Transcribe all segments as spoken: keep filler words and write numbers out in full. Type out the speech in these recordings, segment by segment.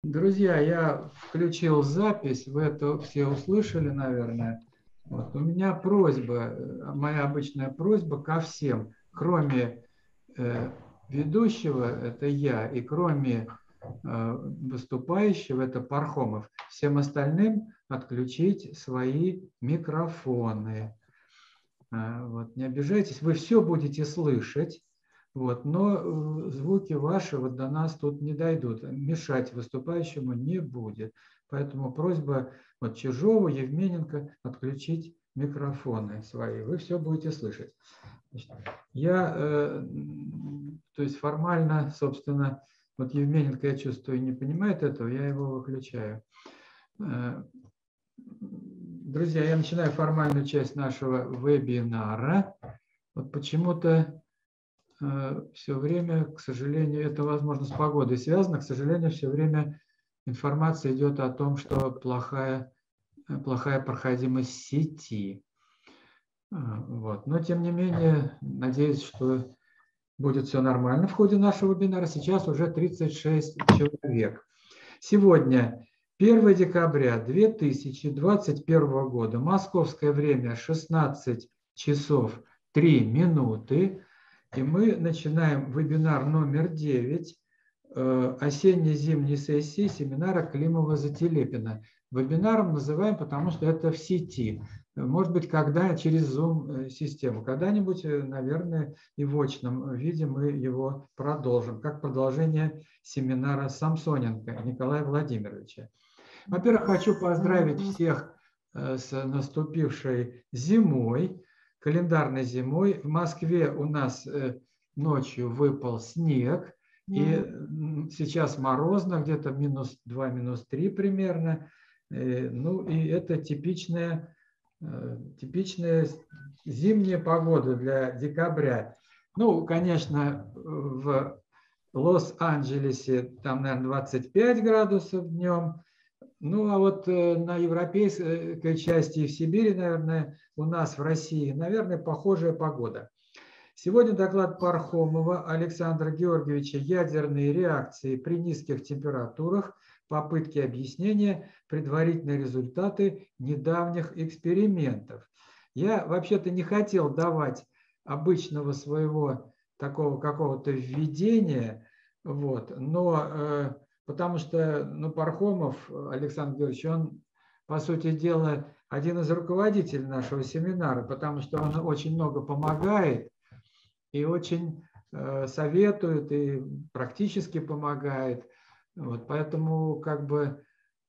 Друзья, я включил запись, вы это все услышали, наверное. Вот. У меня просьба, э, моя обычная просьба ко всем, кроме э, ведущего, это я, и кроме э, выступающего, это Пархомов, всем остальным отключить свои микрофоны. А, вот, не обижайтесь, вы все будете слышать. Вот, но э, звуки ваши вот до нас тут не дойдут, мешать выступающему не будет. Поэтому просьба вот Чижову, Евмененко отключить микрофоны свои. Вы все будете слышать. Значит, я, э, то есть формально, собственно, вот Евмененко, я чувствую, не понимает этого, я его выключаю. Э, друзья, я начинаю формальную часть нашего вебинара. Вот почему-то все время, к сожалению, это, возможно, с погодой связано, к сожалению, все время информация идет о том, что плохая, плохая проходимость сети. Вот. Но, тем не менее, надеюсь, что будет все нормально в ходе нашего вебинара. Сейчас уже тридцать шесть человек. Сегодня первое декабря две тысячи двадцать первого года, московское время шестнадцать часов три минуты. И мы начинаем вебинар номер девять осенне-зимней сессии семинара Климова-Зателепина. Вебинаром называем, потому что это в сети. Может быть, когда через Zoom-систему. Когда-нибудь, наверное, и в очном виде мы его продолжим, как продолжение семинара Самсоненко Николая Владимировича. Во-первых, хочу поздравить всех с наступившей зимой, календарной зимой. В Москве у нас ночью выпал снег, и сейчас морозно, где-то минус два, минус три примерно. Ну и это типичная, типичная зимняя погода для декабря. Ну, конечно, в Лос-Анджелесе там, наверное, двадцать пять градусов днем. Ну, а вот на европейской части и в Сибири, наверное, у нас в России, наверное, похожая погода. Сегодня доклад Пархомова Александра Георгиевича «Ядерные реакции при низких температурах. Попытки объяснения, предварительные результаты недавних экспериментов». Я вообще-то не хотел давать обычного своего такого какого-то введения, вот, но э, потому что ну, Пархомов Александр Георгиевич, он, по сути дела, один из руководителей нашего семинара, потому что он очень много помогает, и очень э, советует, и практически помогает. Вот, поэтому как бы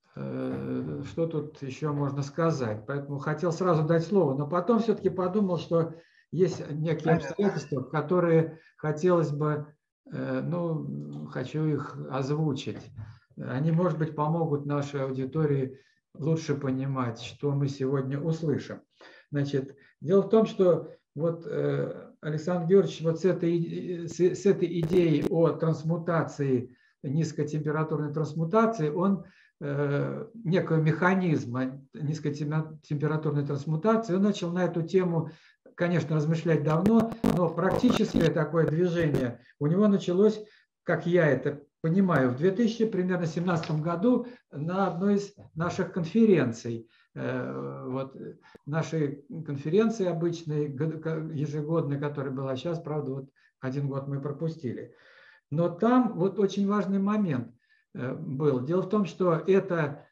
э, что тут еще можно сказать? Поэтому хотел сразу дать слово, но потом все-таки подумал, что есть некие обстоятельства, которые хотелось бы, э, ну, хочу их озвучить. Они, может быть, помогут нашей аудитории лучше понимать, что мы сегодня услышим. Значит, дело в том, что вот Александр Георгиевич вот с этой, с этой идеей о трансмутации, низкотемпературной трансмутации, он э, некого механизма низкотемпературной трансмутации, он начал на эту тему, конечно, размышлять давно, но практическое такое движение у него началось, как я это понимаю, в две тысячи семнадцатом году на одной из наших конференций. Вот нашей конференции обычной, ежегодной, которая была сейчас, правда, вот один год мы пропустили. Но там вот очень важный момент был. Дело в том, что это,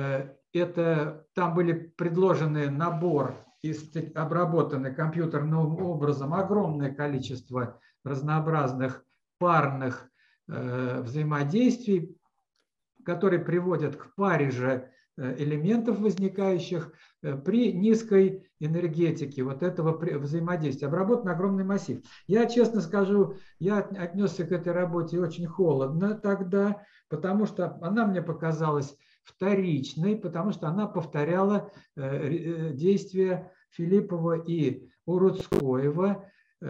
это там были предложены набор и обработаны компьютерным образом огромное количество разнообразных парных взаимодействий, которые приводят к паре же элементов, возникающих при низкой энергетике вот этого взаимодействия. Обработан огромный массив. Я, честно скажу, я отнесся к этой работе очень холодно тогда, потому что она мне показалась вторичной, потому что она повторяла действия Филиппова и Урудскоева,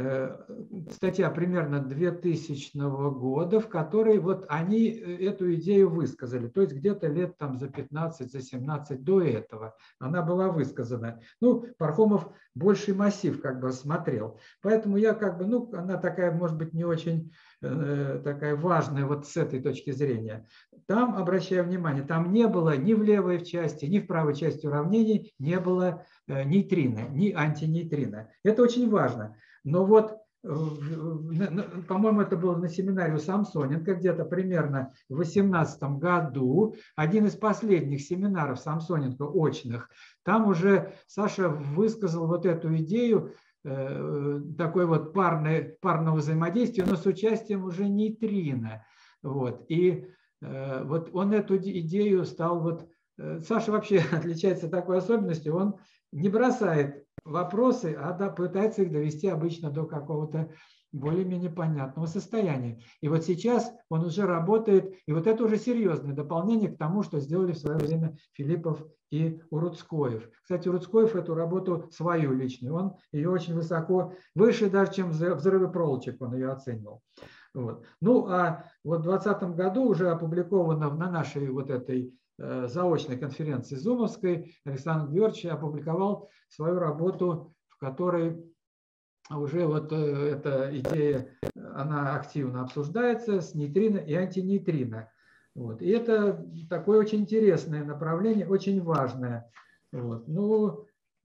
статья примерно двухтысячного года, в которой вот они эту идею высказали. То есть где-то лет там за пятнадцать, за семнадцать до этого она была высказана. Ну, Пархомов больший массив как бы смотрел. Поэтому я как бы, ну, она такая, может быть, не очень такая важная вот с этой точки зрения. Там, обращаю внимание, там не было ни в левой части, ни в правой части уравнений не было нейтрина, ни антинейтрина. Это очень важно. Но вот, по-моему, это было на семинаре у Самсоненко где-то примерно в восемнадцатом году, один из последних семинаров Самсоненко очных, там уже Саша высказал вот эту идею такой вот парной, парного взаимодействия, но с участием уже нейтрина. Вот. И э, вот он эту идею стал... Вот, э, Саша вообще отличается такой особенностью, он не бросает вопросы, а да, пытается их довести обычно до какого-то более-менее понятного состояния. И вот сейчас он уже работает, и вот это уже серьезное дополнение к тому, что сделали в свое время Филиппов и Уруцкоев. Кстати, Уруцкоев эту работу свою личную, он ее очень высоко, выше даже, чем взрывы проволочек, он ее оценивал. Вот. Ну, а вот в двадцатом году уже опубликовано на нашей вот этой э, заочной конференции зумовской Александр Георгиевич опубликовал свою работу, в которой уже вот эта идея, она активно обсуждается с нейтрино и антинейтрино. Вот. И это такое очень интересное направление, очень важное. Вот. Ну,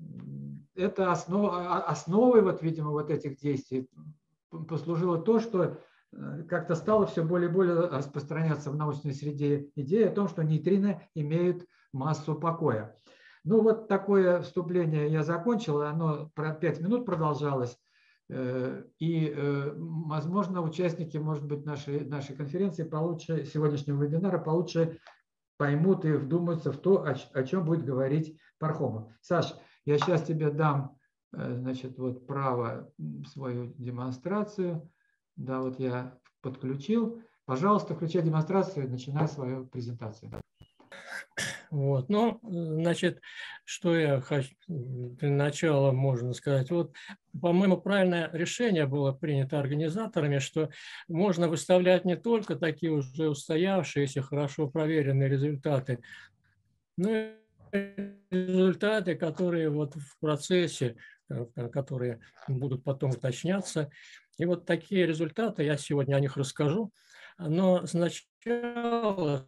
это основ, основой, вот, видимо, вот этих действий послужило то, что как-то стало все более и более распространяться в научной среде идея о том, что нейтрино имеют массу покоя. Ну, вот такое вступление я закончил, оно про пять минут продолжалось. И, возможно, участники, может быть, нашей, нашей конференции получше, сегодняшнего вебинара получше поймут и вдумаются в то, о, о чем будет говорить Пархомов. Саш, я сейчас тебе дам, значит, вот право свою демонстрацию. Да, вот я подключил. Пожалуйста, включай демонстрацию и начинай свою презентацию. Вот, ну, значит, что я хочу для начала можно сказать. Вот, по-моему, правильное решение было принято организаторами, что можно выставлять не только такие уже устоявшиеся, хорошо проверенные результаты, но и результаты, которые вот в процессе, которые будут потом уточняться. И вот такие результаты, я сегодня о них расскажу. Но сначала,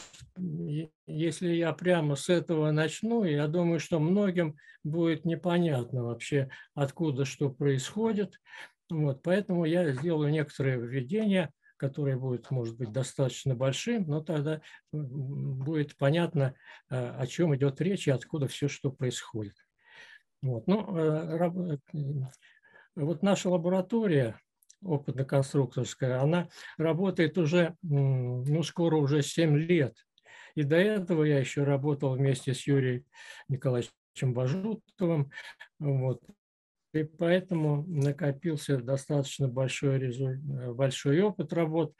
если я прямо с этого начну, я думаю, что многим будет непонятно вообще, откуда что происходит. Вот, поэтому я сделаю некоторые введения, которые будут, может быть, достаточно большим, но тогда будет понятно, о чем идет речь и откуда все, что происходит. Вот, ну, вот наша лаборатория опытно-конструкторская, она работает уже, ну, скоро уже семь лет. И до этого я еще работал вместе с Юрием Николаевичем Бажутовым. Вот. И поэтому накопился достаточно большой, результат, большой опыт работ.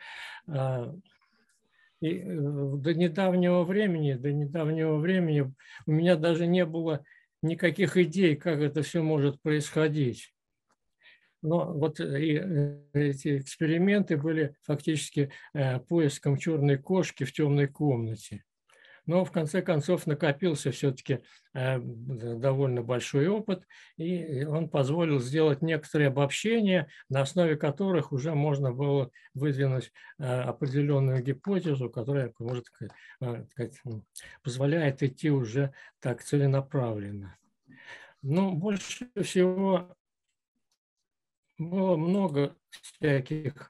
И до недавнего времени, до недавнего времени у меня даже не было никаких идей, как это все может происходить. Но вот и эти эксперименты были фактически поиском черной кошки в темной комнате. Но в конце концов накопился все-таки довольно большой опыт, и он позволил сделать некоторые обобщения, на основе которых уже можно было выдвинуть определенную гипотезу, которая может сказать, позволяет идти уже так целенаправленно. Но больше всего было много всяких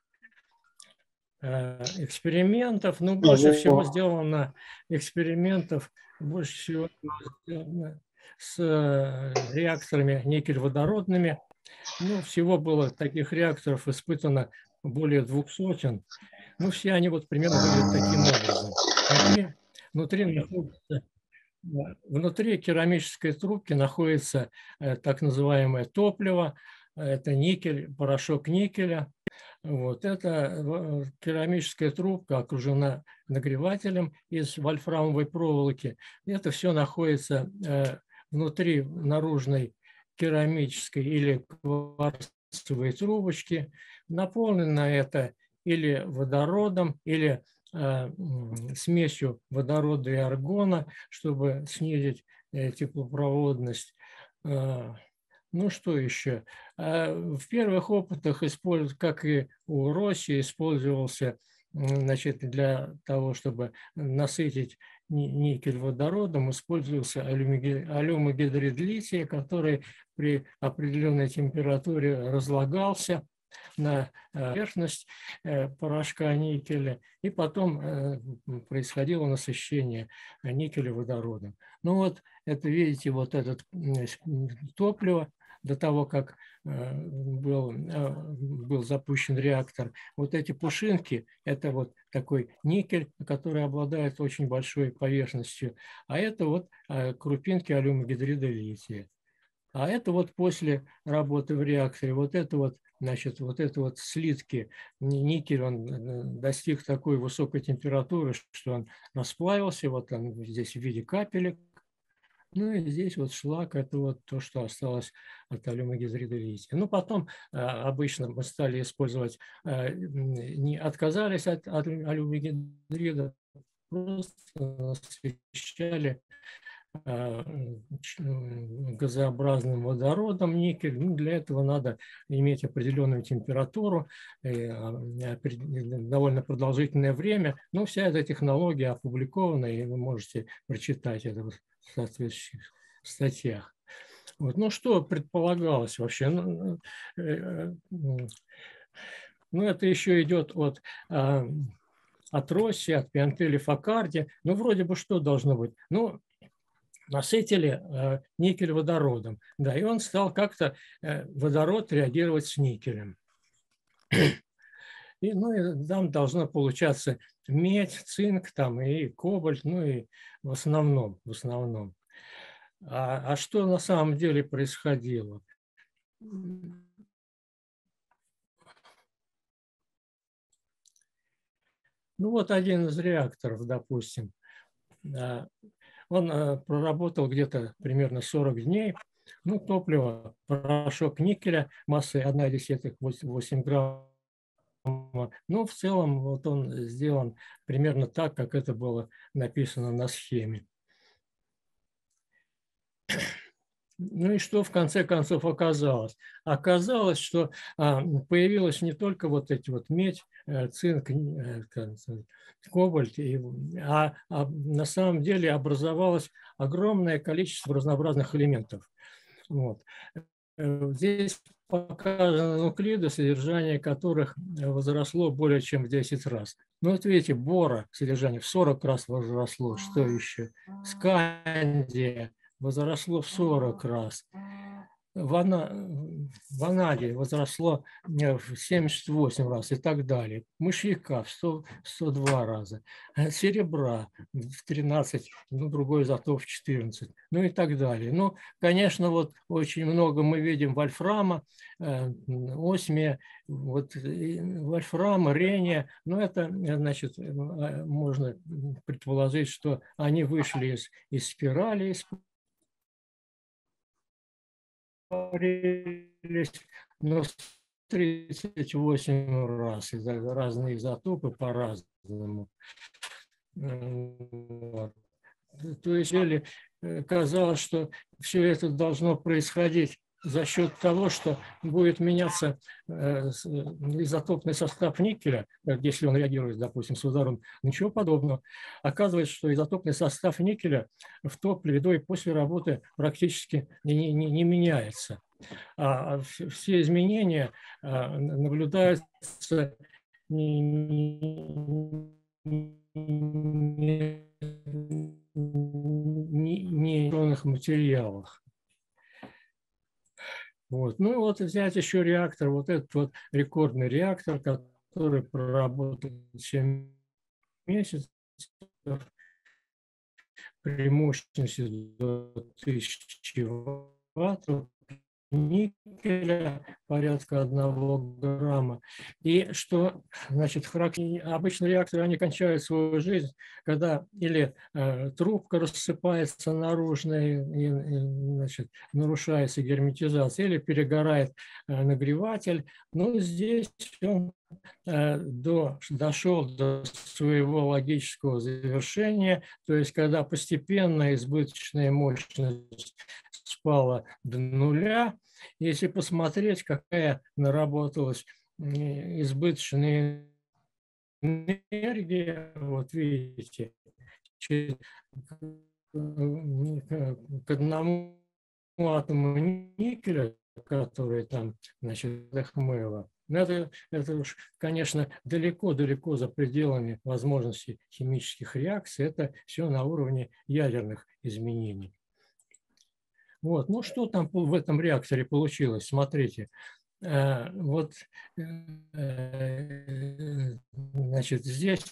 экспериментов, но больше всего сделано экспериментов, больше всего с реакторами никель-водородными. Ну, всего было таких реакторов испытано более двух сотен. Ну, все они вот примерно выглядят таким образом. Внутри, внутри, находится, внутри керамической трубки находится так называемое топливо. Это никель, порошок никеля. Вот. Эта керамическая трубка окружена нагревателем из вольфрамовой проволоки. Это все находится внутри наружной керамической или кварцевой трубочки. Наполнено это или водородом, или смесью водорода и аргона, чтобы снизить теплопроводность. Ну, что еще? В первых опытах, как и у Росси, использовался, значит, для того, чтобы насытить никель водородом, использовался алюмогидрид лития, который при определенной температуре разлагался на поверхность порошка никеля, и потом происходило насыщение никеля водородом. Ну вот, это, видите, вот это топливо, до того, как был, был запущен реактор, вот эти пушинки, это вот такой никель, который обладает очень большой поверхностью, а это вот крупинки алюмогидрида лития. А это вот после работы в реакторе, вот это вот, значит, вот это вот слитки, никель, он достиг такой высокой температуры, что он расплавился, вот он здесь в виде капелек. Ну и здесь вот шлак, это вот то, что осталось от алюмогидрида лития. Ну потом обычно мы стали использовать, не отказались от алюмогидрида, просто насыщали газообразным водородом никель. Ну, для этого надо иметь определенную температуру, довольно продолжительное время. Но вся эта технология опубликована, и вы можете прочитать это в соответствующих статьях. Вот. Ну, что предполагалось вообще? Ну, ну это еще идет от, от Росси, от Пиантелли Фоккарди. Ну, вроде бы что должно быть? Ну, насытили э, никель водородом, да, и он стал как-то э, водород реагировать с никелем. И, ну, и там должно получаться медь, цинк там, и кобальт, ну и в основном, в основном. А, а что на самом деле происходило? Ну вот один из реакторов, допустим, он проработал где-то примерно сорок дней. Ну, топливо, порошок никеля массой одна десятая восемь грамм. Ну, в целом, вот он сделан примерно так, как это было написано на схеме. Ну и что в конце концов оказалось? Оказалось, что появилось не только вот эти вот медь, цинк, кобальт, а, а на самом деле образовалось огромное количество разнообразных элементов. Вот. Здесь показаны нуклиды, содержание которых возросло более чем в десять раз. Ну вот видите, бора содержание в сорок раз возросло. Что еще? Скандия возросло в сорок раз. Ванадий возросло в семьдесят восемь раз и так далее. Мышьяка в сто, сто два раза. Серебра в тринадцать, ну, другой изотоп в четырнадцать, ну и так далее. Ну, конечно, вот очень много мы видим вольфрама, осмия, вот вольфрама, рения, но это, значит, можно предположить, что они вышли из, из спирали, из но тридцать восемь раз, разные изотопы по-разному. Вот. То есть казалось, что все это должно происходить за счет того, что будет меняться изотопный состав никеля, если он реагирует, допустим, с водородом. Ничего подобного. Оказывается, что изотопный состав никеля в топливе до и после работы практически не, не, не меняется. А все изменения наблюдаются не, не, не, не в материалах. Вот. Ну вот взять еще реактор, вот этот вот рекордный реактор, который проработал семь месяцев при мощности до тысячи ваттов, никеля порядка одного грамма. И что, значит, обычно реакторы, они кончают свою жизнь, когда или э, трубка рассыпается наружная, и, и, значит, нарушается герметизация, или перегорает э, нагреватель. Но здесь он э, до, дошел до своего логического завершения, то есть когда постепенно избыточная мощность спала до нуля. Если посмотреть, какая наработалась избыточная энергия, вот видите, к одному атому никеля, который там, значит, Эхмела, это, это уж, конечно, далеко-далеко за пределами возможностей химических реакций. Это все на уровне ядерных изменений. Вот, ну что там в этом реакторе получилось? Смотрите, вот, значит, здесь,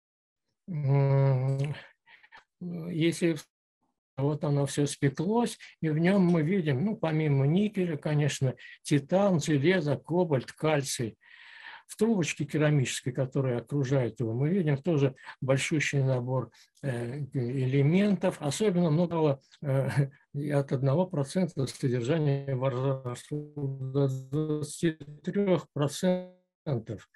если вот оно все спеклось, и в нем мы видим, ну, помимо никеля, конечно, титан, железо, кобальт, кальций. В трубочке керамической, которая окружает его, мы видим тоже большущий набор элементов, особенно много от одного процента содержания до двадцати трёх процентов.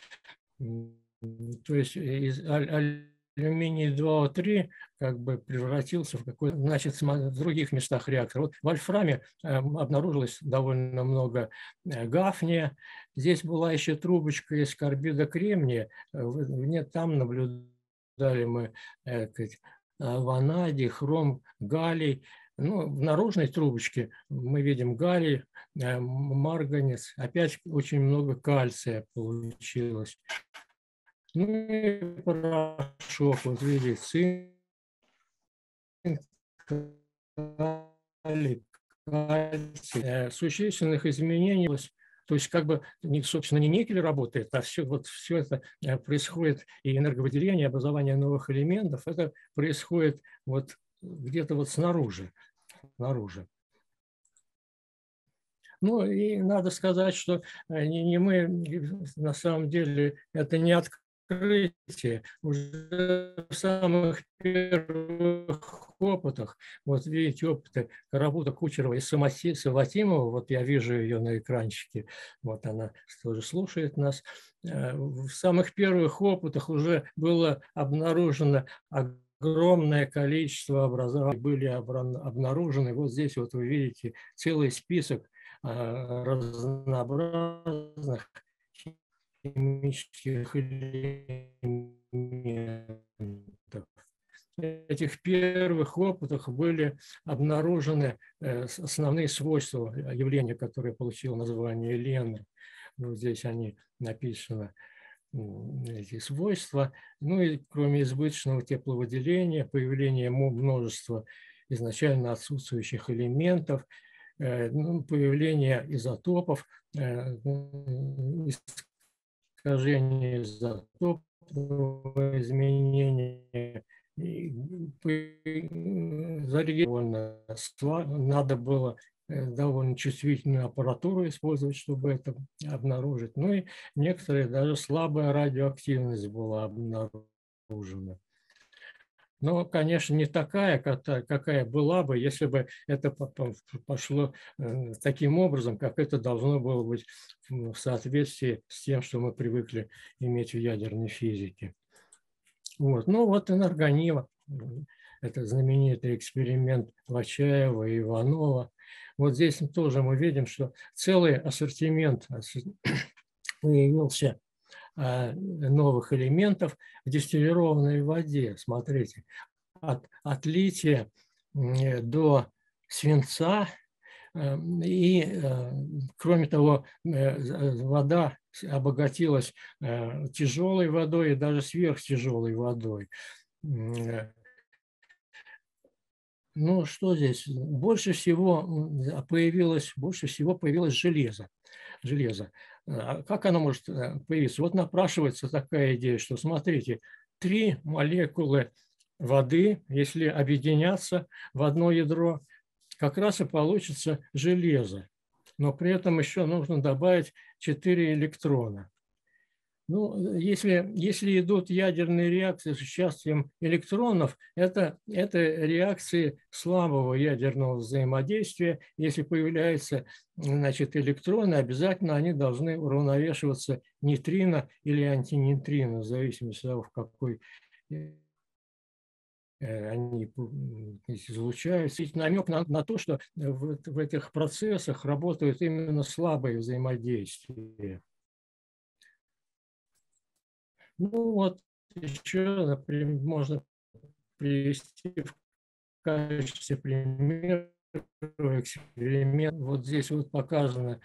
То есть из алюминий два О три как бы превратился в какой-то, значит, в других местах реактора. Вот в вольфраме обнаружилось довольно много гафния. Здесь была еще трубочка из карбида кремния. Нет, там наблюдали мы ванадий, хром, галлий. Ну, в наружной трубочке мы видим галлий, марганец. Опять очень много кальция получилось. Ну и порошок, вот видите, цинк, калий, кальций. Существенных изменений, то есть как бы, собственно, не никель работает, а все, вот все это происходит, и энерговыделение, образование новых элементов, это происходит вот где-то вот снаружи, снаружи. Ну и надо сказать, что не, не мы, на самом деле, это не открытие. Открытие уже в самых первых опытах, вот видите, опыты Карапута, Кучерова и Саватимова, вот я вижу ее на экранчике, вот она тоже слушает нас. В самых первых опытах уже было обнаружено огромное количество образований, были обнаружены, вот здесь вот вы видите целый список разнообразных химических элементов. В этих первых опытах были обнаружены основные свойства явления, которое получило название Лены. Вот здесь они написаны, эти свойства. Ну и кроме избыточного тепловыделения, появления множества изначально отсутствующих элементов, появление изотопов, искажение изотопного изменения, зарегистрировано, надо было довольно чувствительную аппаратуру использовать, чтобы это обнаружить. Ну и некоторые даже слабая радиоактивность была обнаружена. Но, конечно, не такая, какая была бы, если бы это пошло таким образом, как это должно было быть в соответствии с тем, что мы привыкли иметь в ядерной физике. Вот. Ну вот энергонива, это знаменитый эксперимент Лачаева и Иванова. Вот здесь тоже мы видим, что целый ассортимент появился новых элементов в дистиллированной воде. Смотрите, от, от лития до свинца. И, кроме того, вода обогатилась тяжелой водой и даже сверхтяжелой водой. Ну, что здесь? Больше всего появилось, больше всего появилось железо. Железо. Как оно может появиться? Вот напрашивается такая идея, что, смотрите, три молекулы воды, если объединятся в одно ядро, как раз и получится железо. Но при этом еще нужно добавить четыре электрона. Ну, если, если идут ядерные реакции с участием электронов, это, это реакции слабого ядерного взаимодействия. Если появляются, значит, электроны, обязательно они должны уравновешиваться нейтрино или антинейтрино, в зависимости от того, в какой они излучаются. И намек на, на то, что в, в этих процессах работают именно слабые взаимодействия. Ну вот, еще, например, можно привести в качестве примера эксперимент. Вот здесь вот показано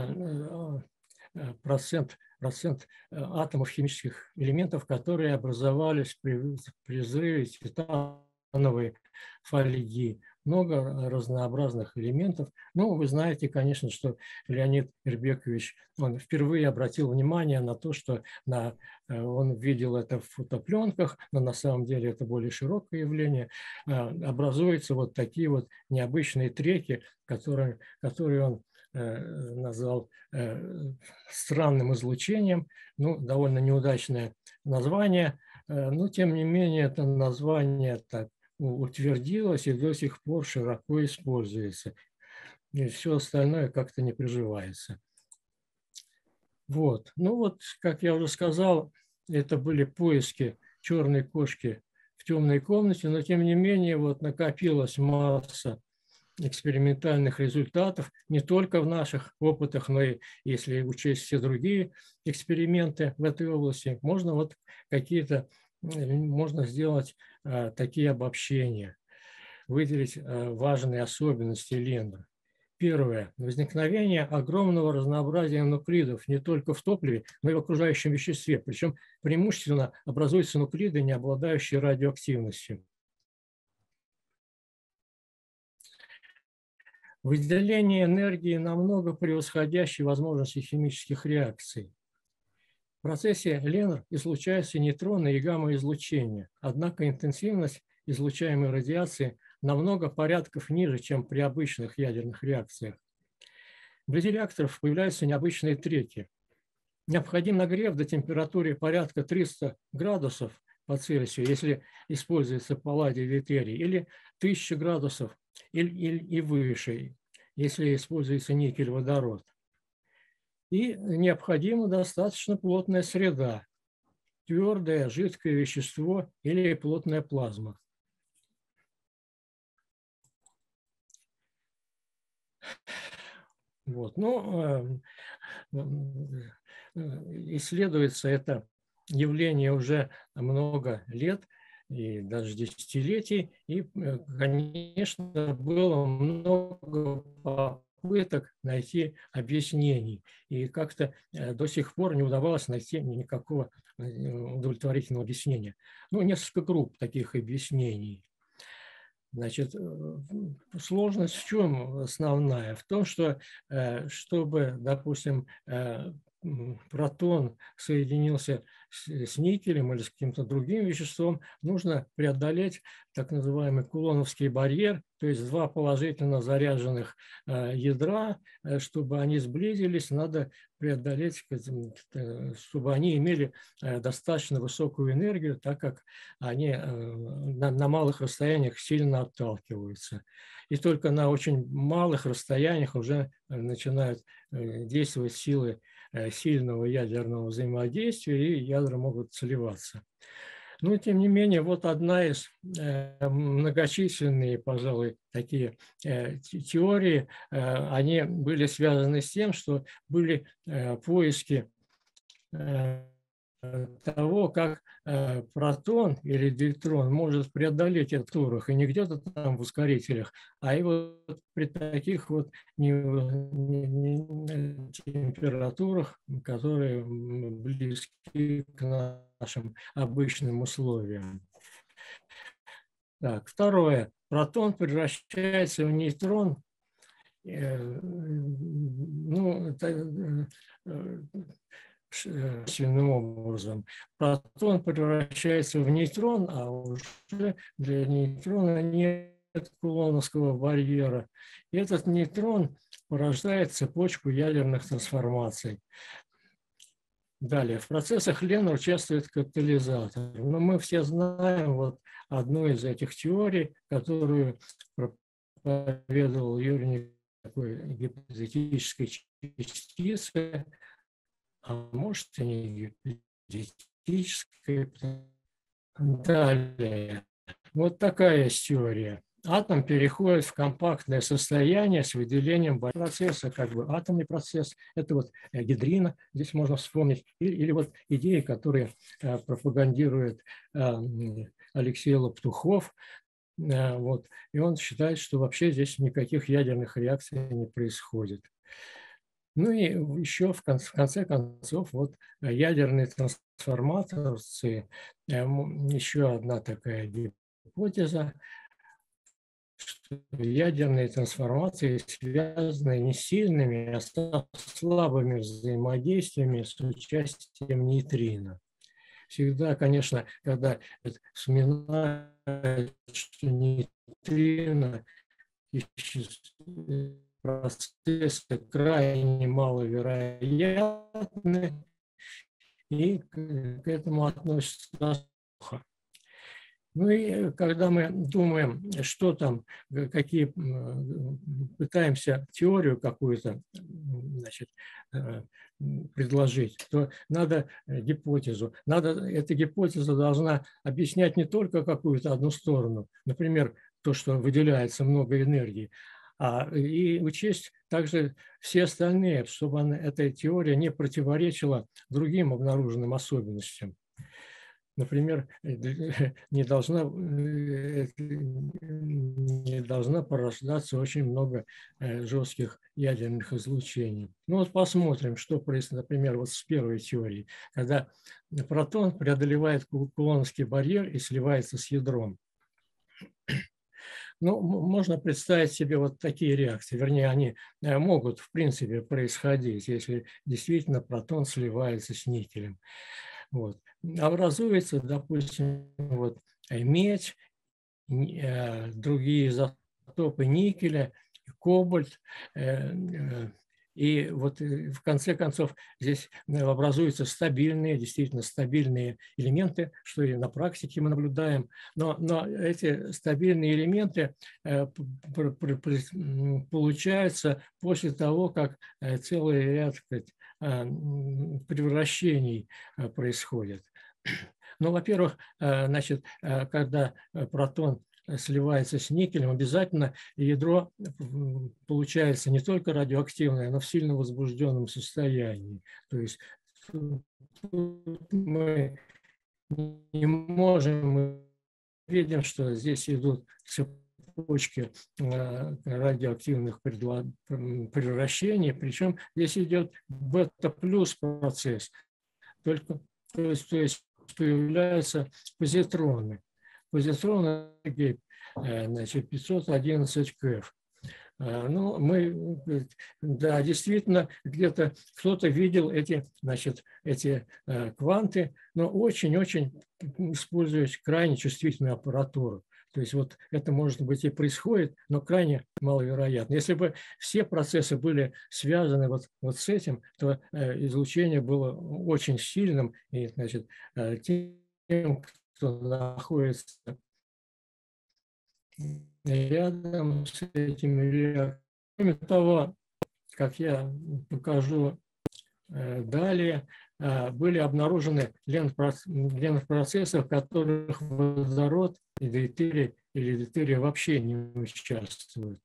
процент, процент атомов химических элементов, которые образовались при, при взрыве титановой фольги. Много разнообразных элементов. Ну, вы знаете, конечно, что Леонид Ирбекович, он впервые обратил внимание на то, что на, он видел это в фотопленках, но на самом деле это более широкое явление. Образуются вот такие вот необычные треки, которые, которые он назвал странным излучением. Ну, довольно неудачное название, но тем не менее это название так утвердилось и до сих пор широко используется. И все остальное как-то не приживается. Вот. Ну вот, как я уже сказал, это были поиски черной кошки в темной комнате, но тем не менее вот накопилась масса экспериментальных результатов не только в наших опытах, но и если учесть все другие эксперименты в этой области, можно вот какие-то, можно сделать а, такие обобщения, выделить а, важные особенности Ленда. Первое. Возникновение огромного разнообразия нуклидов не только в топливе, но и в окружающем веществе. Причем преимущественно образуются нуклиды, не обладающие радиоактивностью. Выделение энергии намного превосходящей возможности химических реакций. В процессе Ленр излучаются нейтроны и гамма-излучения, однако интенсивность излучаемой радиации намного порядков ниже, чем при обычных ядерных реакциях. Вблизи реакторов появляются необычные треки. Необходим нагрев до температуры порядка триста градусов по Цельсию, если используется палладий или трий, или тысяча градусов и, и, и выше, если используется никель-водород. И необходима достаточно плотная среда, твердое, жидкое вещество или плотная плазма. Вот. Ну, исследуется это явление уже много лет, и даже десятилетий, и, конечно, было много попыток найти объяснений, и как-то до сих пор не удавалось найти никакого удовлетворительного объяснения. Ну, несколько групп таких объяснений. Значит, сложность в чем основная? В том, что чтобы, допустим, протон соединился с никелем или с каким-то другим веществом, нужно преодолеть так называемый кулоновский барьер, то есть два положительно заряженных ядра, чтобы они сблизились, надо преодолеть, чтобы они имели достаточно высокую энергию, так как они на малых расстояниях сильно отталкиваются. И только на очень малых расстояниях уже начинают действовать силы сильного ядерного взаимодействия, и ядра могут сливаться. Но, тем не менее, вот одна из многочисленные, пожалуй, такие теории, они были связаны с тем, что были поиски того, как э, протон или дейтрон может преодолеть этот турах, и не где-то там в ускорителях, а и вот при таких вот не, не, не, температурах, которые близки к нашим обычным условиям. Так, второе. Протон превращается в нейтрон. Э, ну, это, э, естественным образом. Протон превращается в нейтрон, а уже для нейтрона нет кулоновского барьера. И этот нейтрон порождает цепочку ядерных трансформаций. Далее, в процессах Ленр участвует катализатор. Но мы все знаем вот одну из этих теорий, которую проповедовал Юрий, такой гипотетической частицы, а может и не гипотетической. Далее. Вот такая есть теория. Атом переходит в компактное состояние с выделением процесса, как бы атомный процесс. Это вот гидрина, здесь можно вспомнить. Или, или вот идеи, которые э, пропагандирует э, Алексей Лоптухов. Э, вот. И он считает, что вообще здесь никаких ядерных реакций не происходит. Ну и еще в конце, в конце концов вот ядерные трансформаторцы, э, еще одна такая гипотеза, что ядерные трансформации связаны не с сильными, а с слабыми взаимодействиями с участием нейтрино. Всегда, конечно, когда вспоминают, что нейтрино процессы крайне маловероятны, и к этому относятся плохо. Ну и когда мы думаем, что там, какие, пытаемся теорию какую-то, значит, предложить, то надо гипотезу. Надо, эта гипотеза должна объяснять не только какую-то одну сторону, например, то, что выделяется много энергии, а и учесть также все остальные, чтобы она, эта теория не противоречила другим обнаруженным особенностям. Например, не должна, не должна порождаться очень много жестких ядерных излучений. Ну вот посмотрим, что происходит, например, вот с первой теорией, когда протон преодолевает кулоновский барьер и сливается с ядром. Ну, можно представить себе вот такие реакции, вернее, они могут, в принципе, происходить, если действительно протон сливается с никелем. Вот. Образуется, допустим, вот, медь, другие изотопы никеля, кобальт. И вот в конце концов здесь образуются стабильные, действительно стабильные элементы, что и на практике мы наблюдаем. Но, но эти стабильные элементы получаются после того, как целый ряд, сказать, превращений происходит. Ну, во-первых, значит, когда протон сливается с никелем, обязательно ядро получается не только радиоактивное, но в сильно возбужденном состоянии. То есть мы не можем, мы видим, что здесь идут цепочки радиоактивных превращений, причем здесь идет бета-плюс процесс, только то есть, то есть появляются позитроны. Позитроны, значит, пятьсот одиннадцать КЭФ. Ну, мы, да, действительно, где-то кто-то видел эти, значит, эти кванты, но очень-очень используют крайне чувствительную аппаратуру. То есть вот это, может быть, и происходит, но крайне маловероятно. Если бы все процессы были связаны вот, вот с этим, то излучение было очень сильным, и, значит, тем, кто находится рядом с этими реакторами. Кроме того, как я покажу далее, были обнаружены ленд-процессы, в которых водород и дейтерий или дейтерий вообще не участвуют.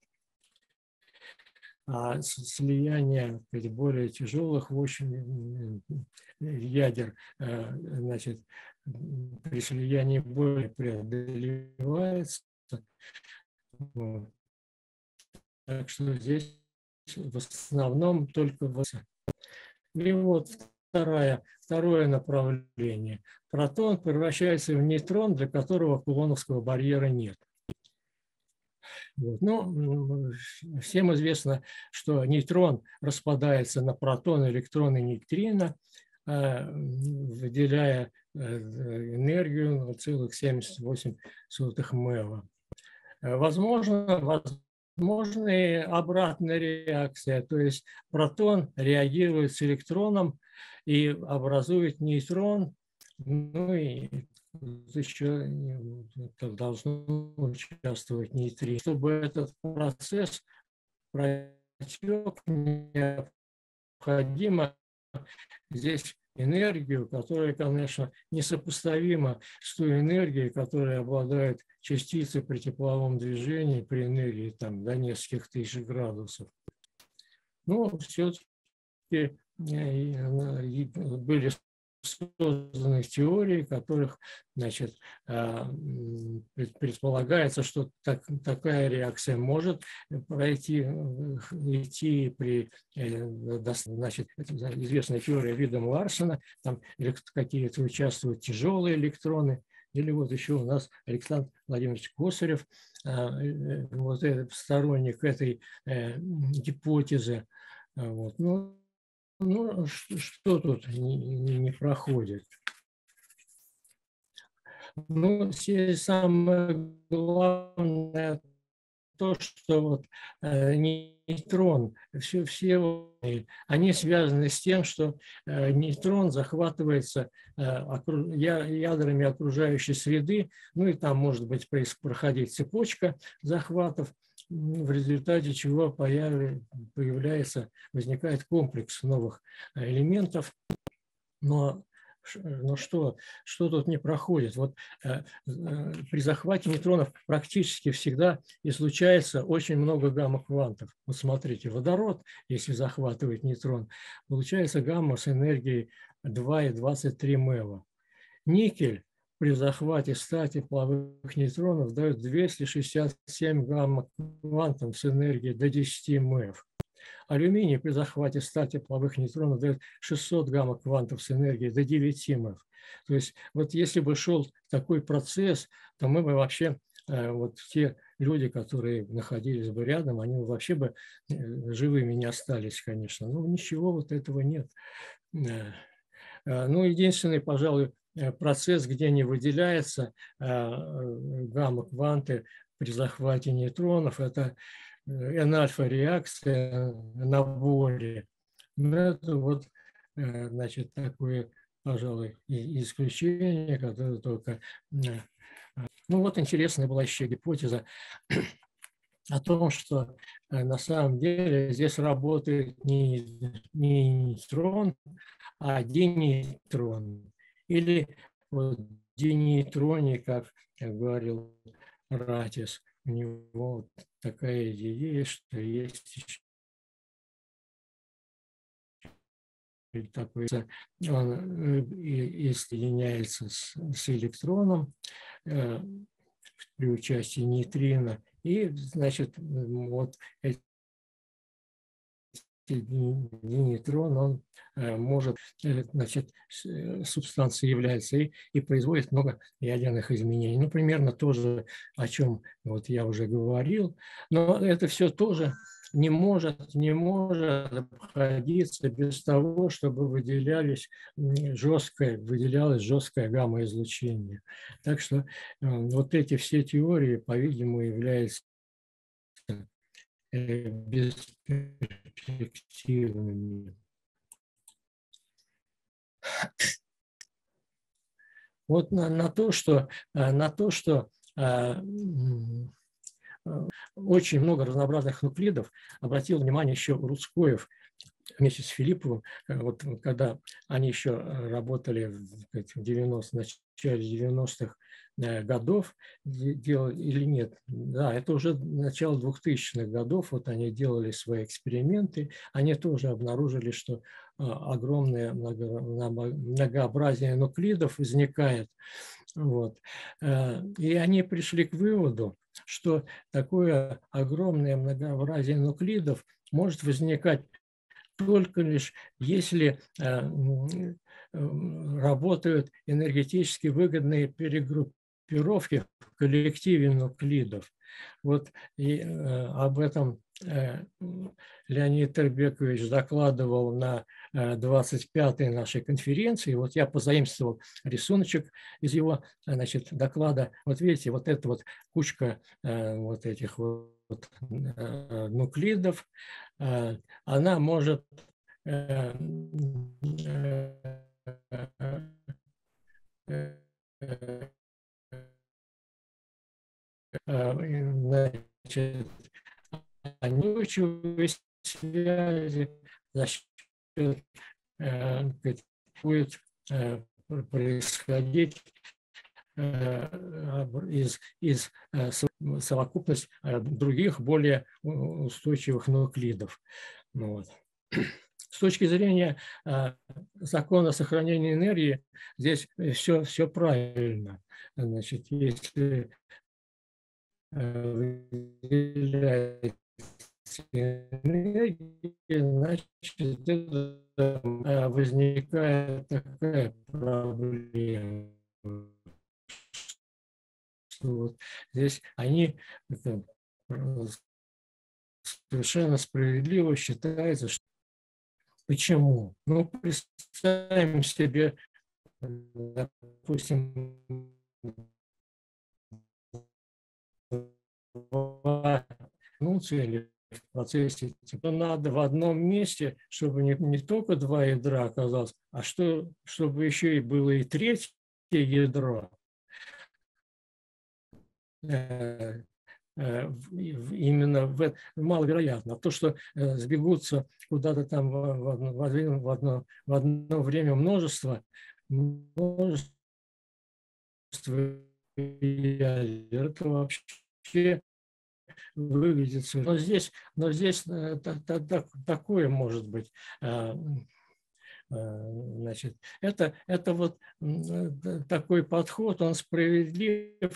А слияние более тяжелых очень ядер, значит, при слиянии более преодолевается. Вот. Так что здесь в основном только... И вот второе, второе направление. Протон превращается в нейтрон, для которого кулоновского барьера нет. Вот. Ну, всем известно, что нейтрон распадается на протон, электрон и нейтрино, выделяя энергию ноль целых семьдесят восемь сотых мева. Возможно, возможна обратная реакция, то есть протон реагирует с электроном и образует нейтрон, ну и еще должно участвовать нейтрино. Чтобы этот процесс протек, необходимо здесь энергию, которая, конечно, несопоставима с той энергией, которой обладают частицы при тепловом движении при энергии там, до нескольких тысяч градусов. Ну, все-таки были созданы теории, в которых, значит, предполагается, что так, такая реакция может пройти, идти при, значит, известная теория видом Ларсена, там какие-то участвуют тяжелые электроны, или вот еще у нас Александр Владимирович Косарев, вот этот сторонник этой гипотезы. Вот. Ну, ну, что тут не, не проходит? Ну, самое главное то, что вот э, нейтрон, все, все они связаны с тем, что э, нейтрон захватывается э, окру, я, ядрами окружающей среды, ну и там может быть проходить цепочка захватов, в результате чего появляется, возникает комплекс новых элементов. Но, но что, что тут не проходит? Вот э, при захвате нейтронов практически всегда и случается очень много гамма-квантов. Вот смотрите, водород, если захватывает нейтрон, получается гамма с энергией два и двадцать три мэва. Никель при захвате ста тепловых нейтронов дает двести шестьдесят семь гамма-квантов с энергией до десяти мэв. Алюминий при захвате ста тепловых нейтронов дает шестьсот гамма-квантов с энергией до девяти мэв. То есть вот если бы шел такой процесс, то мы бы вообще, вот те люди, которые находились бы рядом, они вообще бы живыми не остались, конечно. Но ничего вот этого нет. Ну, единственный, пожалуй, процесс, где не выделяется гамма-кванты при захвате нейтронов, это Н-альфа-реакция на боре. Это вот, значит, такое, пожалуй, исключение, которое только... Ну, вот интересная была еще гипотеза о том, что на самом деле здесь работает не, не нейтрон, а денейтрон. Или вот денейтроний, как говорил Ратис. У него вот такая идея, что есть еще такой, он и соединяется с, с электроном э, при участии нейтрина, и, значит, вот эти нейтрон, он может, значит, субстанцией является и, и производит много ядерных изменений. Ну, примерно то же, о чем вот я уже говорил. Но это все тоже не может, не может обходиться без того, чтобы выделялись жесткое, выделялось жесткое гамма-излучение. Так что вот эти все теории, по-видимому, являются бесперспективными. Вот на, на то, что, на то, что а, очень много разнообразных нуклидов, обратил внимание еще Рудскоев вместе с Филипповым, вот когда они еще работали в девяностых, начале девяностых годов, делали, или нет, да, это уже начало двухтысячных годов, вот они делали свои эксперименты, они тоже обнаружили, что огромное многообразие нуклидов возникает, вот, и они пришли к выводу, что такое огромное многообразие нуклидов может возникать только лишь если э, работают энергетически выгодные перегруппировки в коллективе нуклидов. Вот и э, об этом э, Леонид Тербекович докладывал на двадцать пятой нашей конференции. Вот я позаимствовал рисуночек из его, значит, доклада. Вот видите, вот эта вот кучка э, вот этих вот нуклидов, она может значит, устойчивой связи за счет будет происходить из, из совокупность других более устойчивых нуклидов. Вот. С точки зрения закона сохранения энергии, здесь все, все правильно. Значит, если выделяется энергия, значит, возникает такая проблема. Вот здесь они это, совершенно справедливо считается, что почему? Ну, представим себе, допустим, ну, цели в процессе, типа, надо в одном месте, чтобы не, не только два ядра оказалось, а что, чтобы еще и было и третье ядро. Именно в, маловероятно. То, что сбегутся куда-то там в одно, в, одно, в одно время множество, множество это вообще выглядит. Но здесь, но здесь такое может быть. Значит, это, это вот такой подход, он справедлив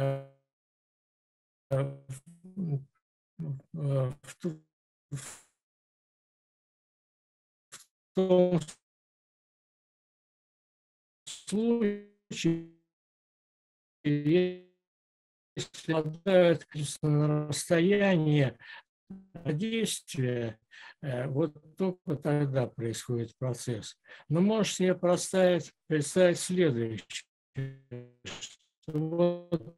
в том случае, если обладают на расстояние действия, вот только тогда происходит процесс. Но можешь себе представить, представить следующее, что вот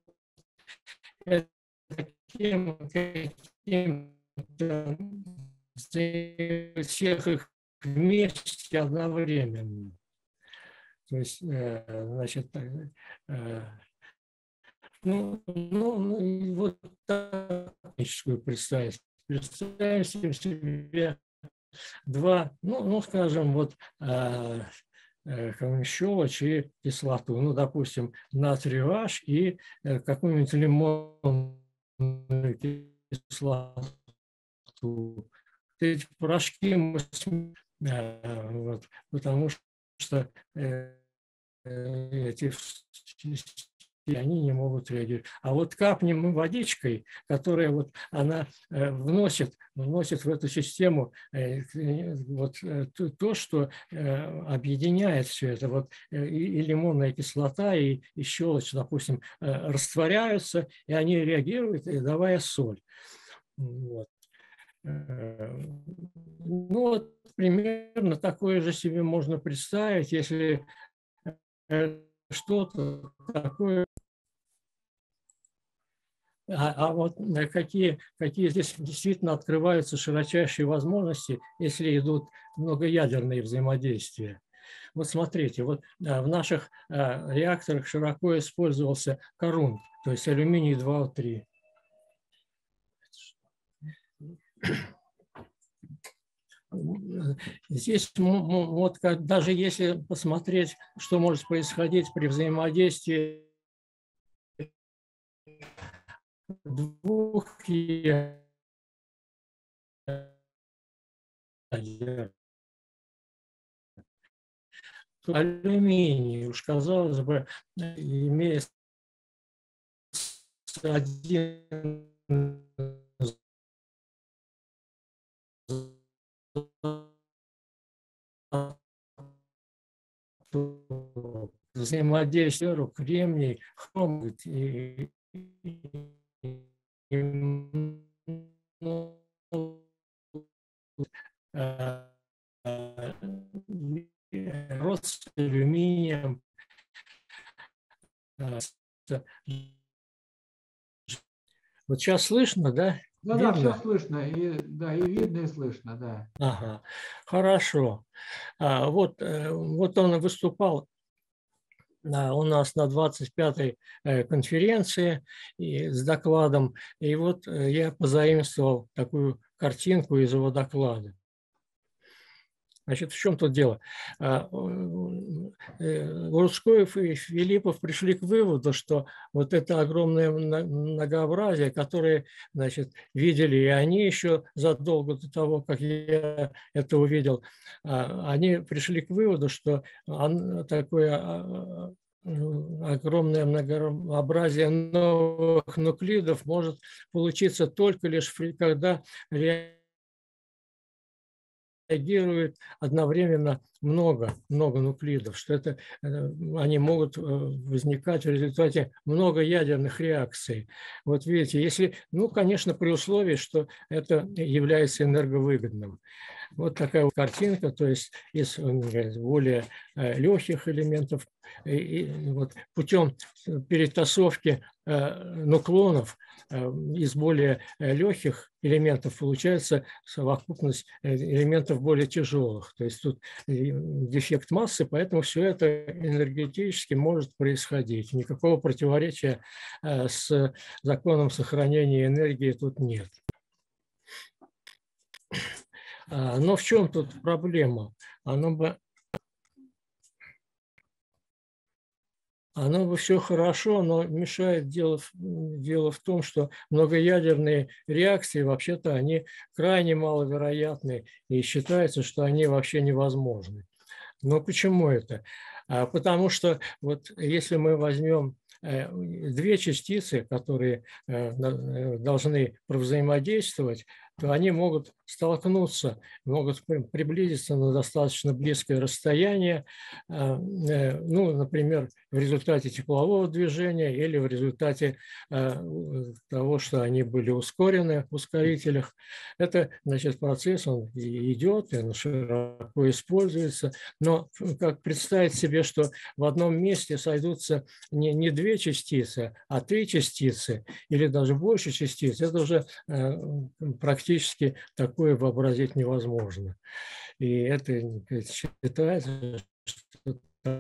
таким, каким всех их вместе одновременно. То есть, значит, ну, ну вот техническую представить. Представим себе два, ну, ну скажем, вот щелочь и кислоту, ну, допустим, натрий H и какую-нибудь лимонную кислоту. Эти порошки мы, вот, потому что эти и они не могут реагировать. А вот капнем мы водичкой, которая вот она вносит, вносит в эту систему вот то, что объединяет все это. Вот и лимонная кислота, и, и щелочь, допустим, растворяются, и они реагируют, давая соль. Вот. Ну, вот примерно такое же себе можно представить, если что-то такое. А, а вот какие, какие здесь действительно открываются широчайшие возможности, если идут многоядерные взаимодействия. Вот смотрите, вот в наших реакторах широко использовался корунт, то есть алюминий два О три. Здесь вот даже если посмотреть, что может происходить при взаимодействии двух алюминий, уж казалось бы, имеет один взаимодействие кремний, хром и, и, рост с алюминием. Вот сейчас слышно, да? Да, видно? Да, все слышно, и, да, и видно, и слышно, да. Ага, хорошо. А, вот, вот он выступал у нас на двадцать пятой конференции и с докладом, и вот я позаимствовал такую картинку из его доклада. Значит, в чем тут дело? Лужкоев и Филиппов пришли к выводу, что вот это огромное многообразие, которое, значит, видели и они еще задолго до того, как я это увидел, они пришли к выводу, что такое огромное многообразие новых нуклидов может получиться только лишь когда реагирует одновременно много, много нуклидов, что это, они могут возникать в результате многоядерных реакций. Вот видите, если, ну, конечно, при условии, что это является энерговыгодным. Вот такая вот картинка, то есть из более легких элементов, и вот путем перетасовки нуклонов из более легких элементов получается совокупность элементов более тяжелых. То есть тут дефект массы, поэтому все это энергетически может происходить. Никакого противоречия с законом сохранения энергии тут нет. Но в чем тут проблема? Оно бы, оно бы все хорошо, но мешает дело, дело в том, что многоядерные реакции, вообще-то, они крайне маловероятны, и считается, что они вообще невозможны. Но почему это? Потому что вот если мы возьмем две частицы, которые должны взаимодействовать, то они могут столкнуться, могут приблизиться на достаточно близкое расстояние, ну, например, в результате теплового движения или в результате того, что они были ускорены в ускорителях. Это, значит, процесс, он идет, он широко используется, но как представить себе, что в одном месте сойдутся не, не две частицы, а три частицы или даже больше частиц, это уже практически такое вообразить невозможно. И это считается, что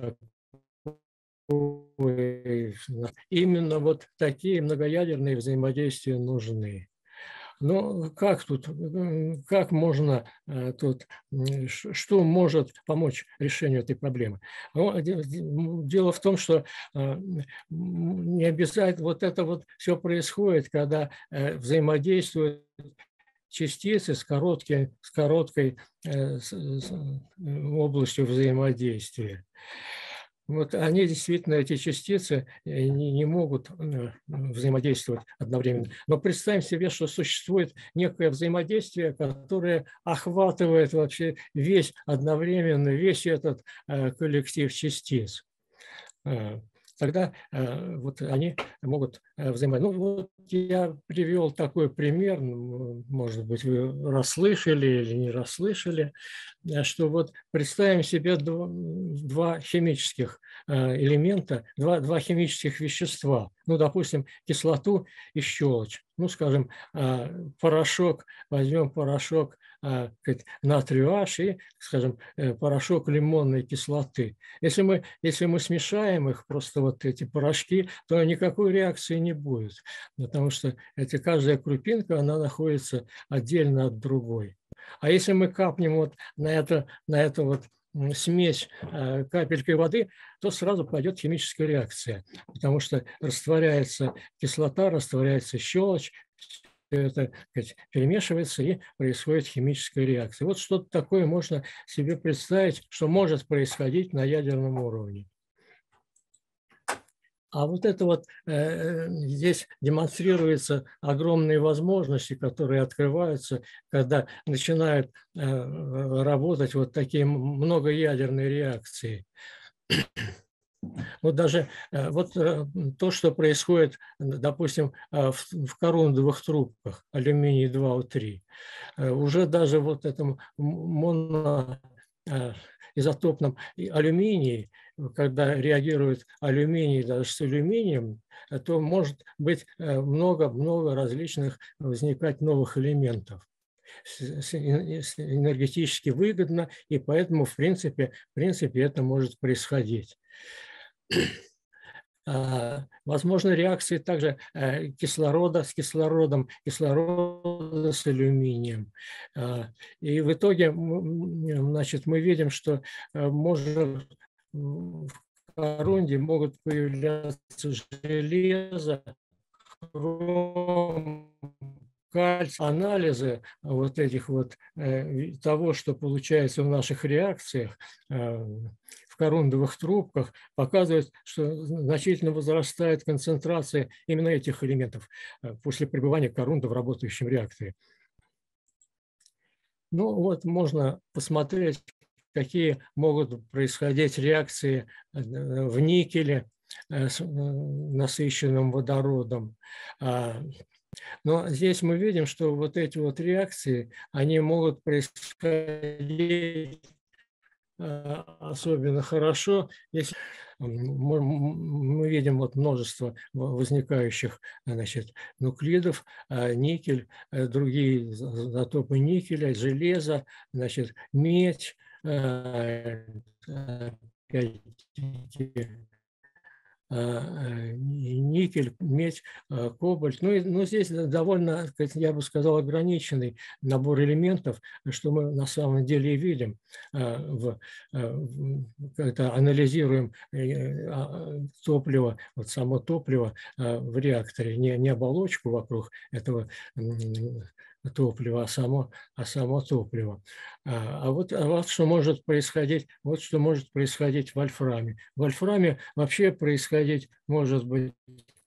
именно вот такие многоядерные взаимодействия нужны. Но как тут, как можно тут, что может помочь решению этой проблемы? Ну, дело в том, что не обязательно вот это вот все происходит, когда взаимодействуют частицы с, короткой, с короткой с, с областью взаимодействия. Вот они действительно, эти частицы, не, не могут взаимодействовать одновременно. Но представим себе, что существует некое взаимодействие, которое охватывает вообще весь одновременно, весь этот коллектив частиц. Тогда э, вот они могут взаимодействовать. Ну, вот я привел такой пример, может быть, вы расслышали или не расслышали, что вот представим себе два, два химических элемента, два, два химических вещества, ну, допустим, кислоту и щелочь. Ну, скажем, порошок, возьмем порошок натрию H и, скажем, порошок лимонной кислоты. Если мы, если мы смешаем их, просто вот эти порошки, то никакой реакции не будет, потому что эти, каждая крупинка, она находится отдельно от другой. А если мы капнем вот на это, на это вот смесь капелькой воды, то сразу пойдет химическая реакция, потому что растворяется кислота, растворяется щелочь, это, сказать, перемешивается и происходит химическая реакция. Вот что-то такое можно себе представить, что может происходить на ядерном уровне. А вот это вот э, здесь демонстрируются огромные возможности, которые открываются, когда начинают э, работать вот такие многоядерные реакции. Вот даже э, вот э, то, что происходит, допустим, э, в, в корундовых трубках алюминий два О три, э, уже даже вот этом моноизотопном алюминии, когда реагирует алюминий даже с алюминием, то может быть много-много различных возникать новых элементов. Энергетически выгодно, и поэтому, в принципе, в принципе это может происходить. Возможны реакции также кислорода с кислородом, кислорода с алюминием. И в итоге, значит, мы видим, что может в корунде могут появляться железо, хром, кальций. Анализы вот этих вот того, что получается в наших реакциях в корундовых трубках, показывает, что значительно возрастает концентрация именно этих элементов после пребывания корунда в работающем реакторе. Ну вот можно посмотреть, какие могут происходить реакции в никеле с насыщенным водородом. Но здесь мы видим, что вот эти вот реакции, они могут происходить особенно хорошо, если мы видим вот множество возникающих, значит, нуклидов, никель, другие изотопы никеля, железо, значит, медь, никель, медь, кобальт. Ну, ну здесь довольно, я бы сказал, ограниченный набор элементов, что мы на самом деле и видим, в, когда анализируем топливо, вот само топливо в реакторе, не, не оболочку вокруг этого топлива, а само, а само топливо. А вот, а вот что может происходить, вот что может происходить в вольфраме. В вольфраме вообще происходить может быть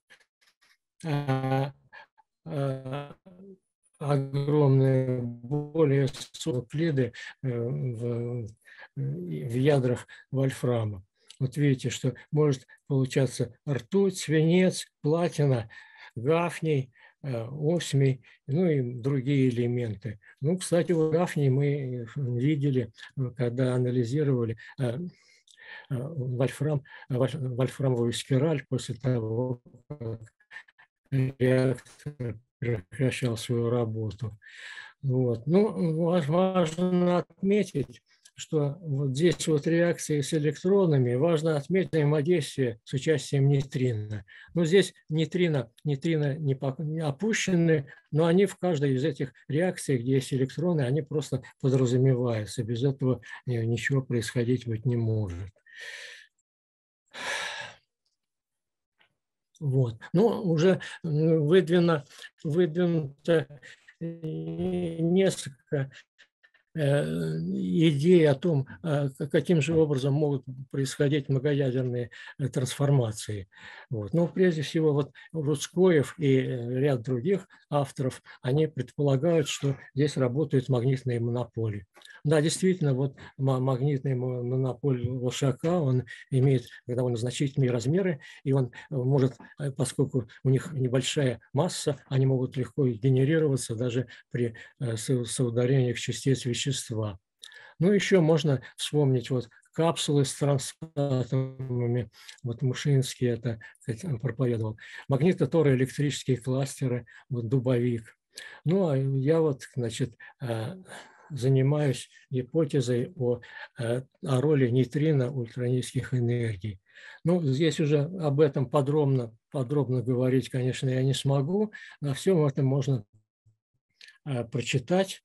а, а, огромные, более нуклиды в, в ядрах вольфрама. Вот видите, что может получаться ртуть, свинец, платина, гафний, осмий, ну и другие элементы. Ну, кстати, вот гафний мы видели, когда анализировали вольфрам, вольфрамовую спираль после того, как реактор прекращал свою работу. Вот. Ну, важно отметить, что вот здесь вот реакции с электронами, важно отметить взаимодействие с участием нейтрино. Но здесь нейтрино, нейтрино не опущены, но они в каждой из этих реакций, где есть электроны, они просто подразумеваются. Без этого ничего происходить быть не может. Вот. Ну, уже выдвинуто, выдвинуто несколько идей о том, каким же образом могут происходить многоядерные трансформации. Вот. Но прежде всего вот Рудскоев и ряд других авторов, они предполагают, что здесь работают магнитные монополи. Да, действительно, вот магнитный монополь Лошака, он имеет довольно значительные размеры, и он может, поскольку у них небольшая масса, они могут легко генерироваться даже при соударениях частиц вещества. Ну, еще можно вспомнить вот капсулы с трансатомами, вот Мушинский это проповедовал, магнитотороэлектрические кластеры, вот дубовик. Ну, а я вот, значит, занимаюсь гипотезой о, о роли нейтрино ультранизких энергий. Ну, здесь уже об этом подробно, подробно говорить, конечно, я не смогу, но всем этом можно прочитать.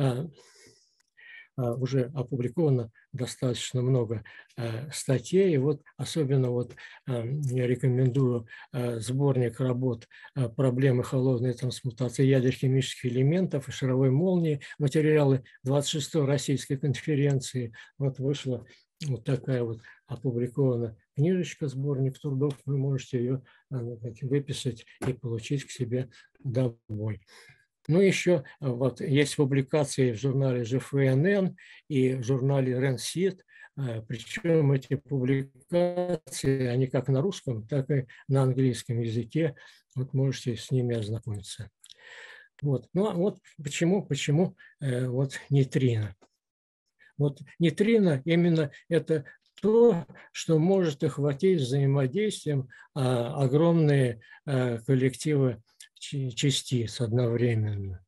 Уже опубликовано достаточно много статей. И вот особенно вот я рекомендую сборник работ «Проблемы холодной трансмутации ядерных химических элементов и шаровой молнии», материалы двадцать шестой российской конференции. Вот вышла вот такая вот опубликована книжечка, сборник трудов. Вы можете ее выписать и получить к себе домой. Ну, еще вот есть публикации в журнале джи эф эн эн и в журнале РЕНСИД, причем эти публикации, они как на русском, так и на английском языке, вот можете с ними ознакомиться. Вот. Ну, а вот почему, почему вот нейтрино. Вот нейтрино именно это то, что может охватить взаимодействием огромные коллективы частиц одновременно.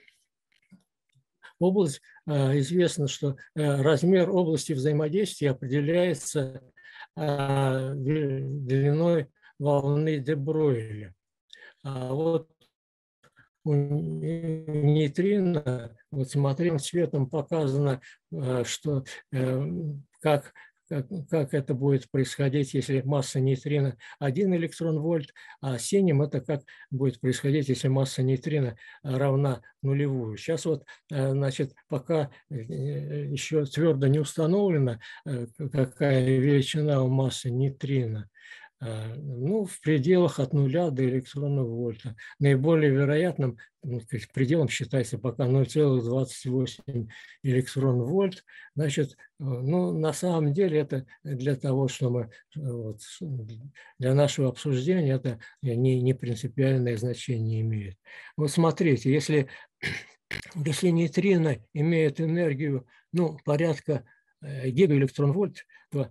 Область, известно, что размер области взаимодействия определяется длиной волны де Бройля. А вот у нейтрино, вот смотрим, цветом показано, что как, как, как это будет происходить, если масса нейтрино один электрон вольт, а синим это как будет происходить, если масса нейтрино равна нулевую. Сейчас вот, значит, пока еще твердо не установлено, какая величина у массы нейтрино. Ну, в пределах от нуля до электронного вольта. Наиболее вероятным пределом считается пока ноль целых двадцать восемь электрон вольт. Значит, ну, на самом деле это для того, чтобы вот, для нашего обсуждения это не, не принципиальное значение имеет. Вот смотрите, если, если нейтрино имеет энергию, ну, порядка гигаэлектрон-вольт, то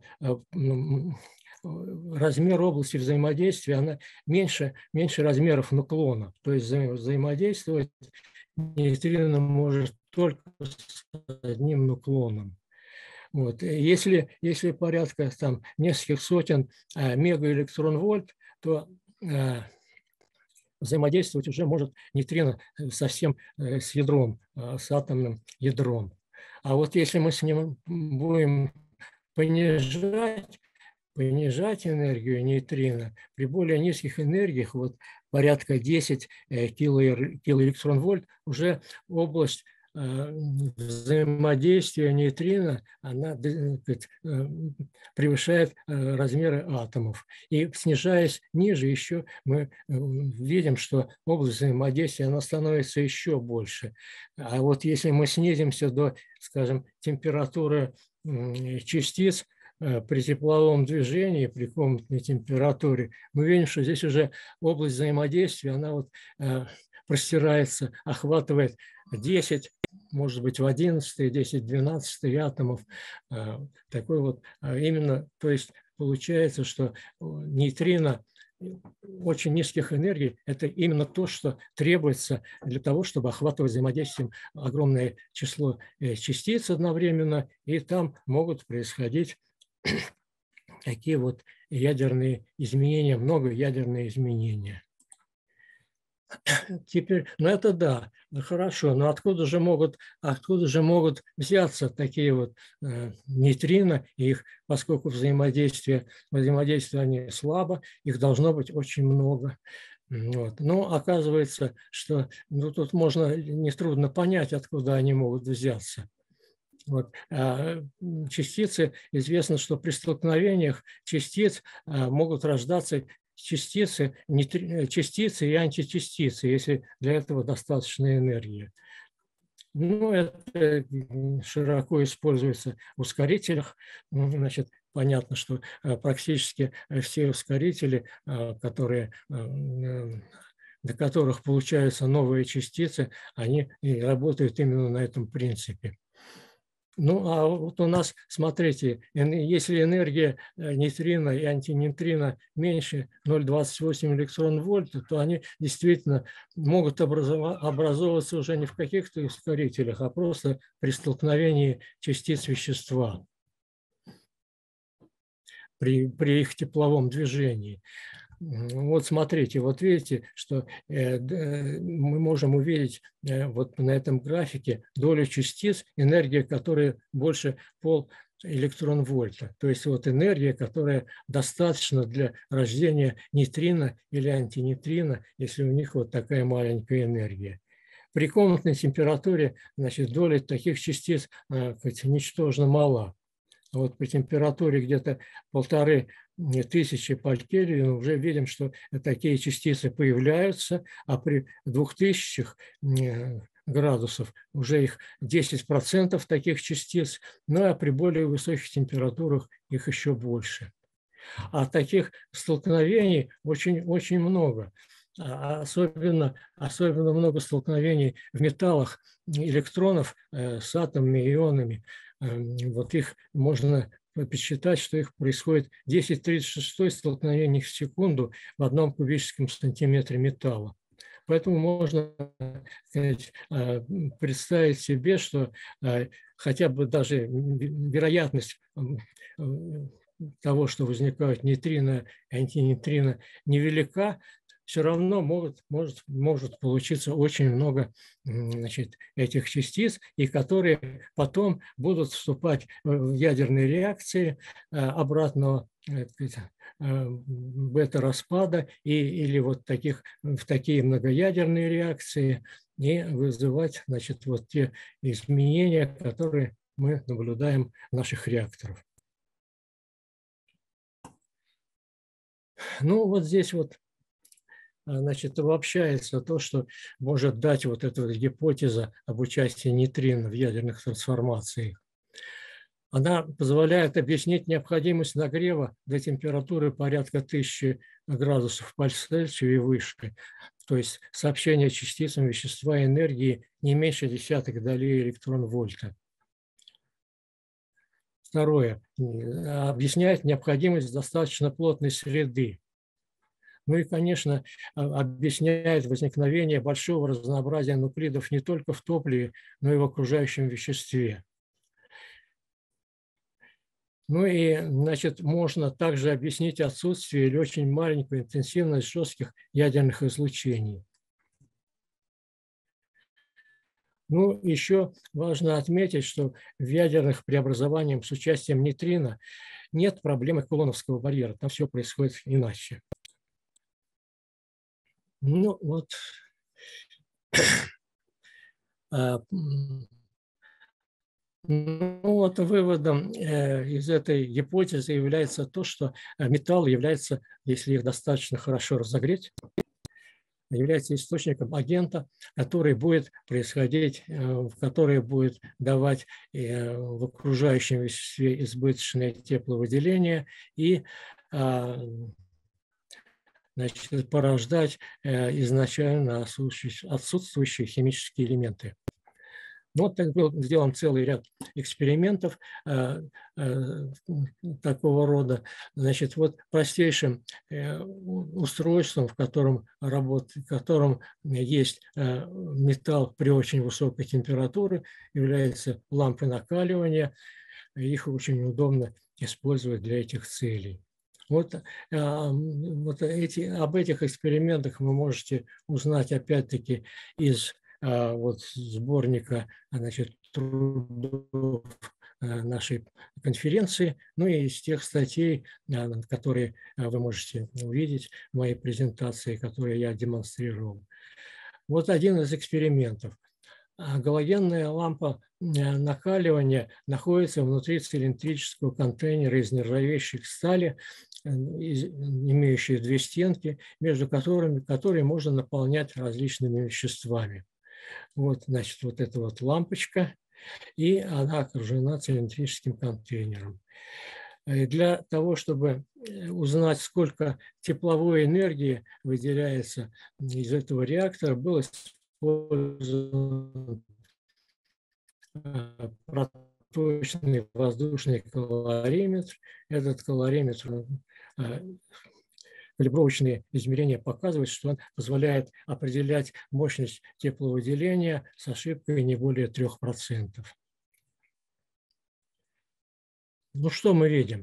размер области взаимодействия она меньше, меньше размеров нуклона. То есть вза взаимодействовать нейтрино может только с одним нуклоном. Вот. Если, если порядка там, нескольких сотен а, мегаэлектрон-вольт, то а, взаимодействовать уже может нейтрино совсем а, с ядром, а, с атомным ядром. А вот если мы с ним будем понижать, понижать энергию нейтрино, при более низких энергиях, вот порядка десять килоэлектрон-вольт, уже область э, взаимодействия нейтрино, она сказать, э, превышает э, размеры атомов. И снижаясь ниже, еще мы э, видим, что область взаимодействия она становится еще больше. А вот если мы снизимся до, скажем, температуры э, частиц, при тепловом движении, при комнатной температуре, мы видим, что здесь уже область взаимодействия, она вот э, простирается, охватывает десять, может быть, в одиннадцать, десять, двенадцать атомов. Э, такой вот э, именно, то есть получается, что нейтрино очень низких энергий – это именно то, что требуется для того, чтобы охватывать взаимодействием огромное число частиц одновременно, и там могут происходить такие вот ядерные изменения, многоядерные изменения. Теперь, ну это да, хорошо, но откуда же могут, откуда же могут взяться такие вот э, нейтрино, и их, поскольку взаимодействие, взаимодействие они слабо, их должно быть очень много. Вот. Но оказывается, что ну, тут можно нетрудно понять, откуда они могут взяться. Вот. Частицы, известно, что при столкновениях частиц могут рождаться частицы, частицы и античастицы, если для этого достаточно энергии. Ну, это широко используется в ускорителях. Значит, понятно, что практически все ускорители, которые, до которых получаются новые частицы, они и работают именно на этом принципе. Ну, а вот у нас, смотрите, если энергия нейтрино и антинейтрино меньше ноль целых двадцать восемь электрон-вольт, то они действительно могут образовываться уже не в каких-то ускорителях, а просто при столкновении частиц вещества, при, при их тепловом движении. Вот смотрите, вот видите, что э, мы можем увидеть э, вот на этом графике долю частиц, энергия, которая больше пол электрон-вольта. То есть вот энергия, которая достаточна для рождения нейтрино или антинейтрино, если у них вот такая маленькая энергия. При комнатной температуре, значит, доля таких частиц э, ничтожно мала. Вот при температуре где-то полторы тысячи по Кельвину уже видим, что такие частицы появляются, а при двух тысячах градусов уже их десять процентов таких частиц, ну а при более высоких температурах их еще больше. А таких столкновений очень-очень много. Особенно, особенно много столкновений в металлах электронов с атомными ионами. Вот их можно посчитать, что их происходит десять тридцать шесть столкновений в секунду в одном кубическом сантиметре металла. Поэтому можно сказать, представить себе, что хотя бы даже вероятность того, что возникают нейтрино и антинейтрино, невелика, все равно могут, может, может получиться очень много, значит, этих частиц, и которые потом будут вступать в ядерные реакции обратного бета-распада и, или вот таких, в такие многоядерные реакции и вызывать, значит, вот те изменения, которые мы наблюдаем в наших реакторах. Ну, вот здесь вот, значит, обобщается то, что может дать вот эта вот гипотеза об участии нейтрино в ядерных трансформациях. Она позволяет объяснить необходимость нагрева до температуры порядка тысячи градусов по Цельсию и выше, то есть сообщение частицам вещества энергии не меньше десятых долей электрон-вольта. Второе. Объясняет необходимость достаточно плотной среды. Ну и, конечно, объясняет возникновение большого разнообразия нуклидов не только в топливе, но и в окружающем веществе. Ну и, значит, можно также объяснить отсутствие или очень маленькую интенсивность жестких ядерных излучений. Ну, еще важно отметить, что в ядерных преобразованиях с участием нейтрино нет проблемы кулоновского барьера, там все происходит иначе. Ну, вот. Ну, вот выводом из этой гипотезы является то, что металл является, если их достаточно хорошо разогреть, является источником агента, который будет происходить, который будет давать в окружающем веществе избыточное тепловыделение и, значит, порождать изначально отсутствующие химические элементы. Вот так был сделан целый ряд экспериментов э, э, такого рода. Значит, вот простейшим э, устройством, в котором, работ, в котором есть э, металл при очень высокой температуре, является лампы накаливания. Их очень удобно использовать для этих целей. Вот, э, вот эти, об этих экспериментах вы можете узнать опять-таки из вот сборника, значит, трудов нашей конференции, ну и из тех статей, которые вы можете увидеть в моей презентации, которые я демонстрировал. Вот один из экспериментов. Галогенная лампа накаливания находится внутри цилиндрического контейнера из нержавеющей стали, имеющей две стенки, между которыми которые можно наполнять различными веществами. Вот, значит, вот эта вот лампочка, и она окружена цилиндрическим контейнером. И для того, чтобы узнать, сколько тепловой энергии выделяется из этого реактора, был использован проточный воздушный калориметр. Этот калориметр, калибровочные измерения показывают, что он позволяет определять мощность тепловыделения с ошибкой не более трёх процентов. Ну, что мы видим?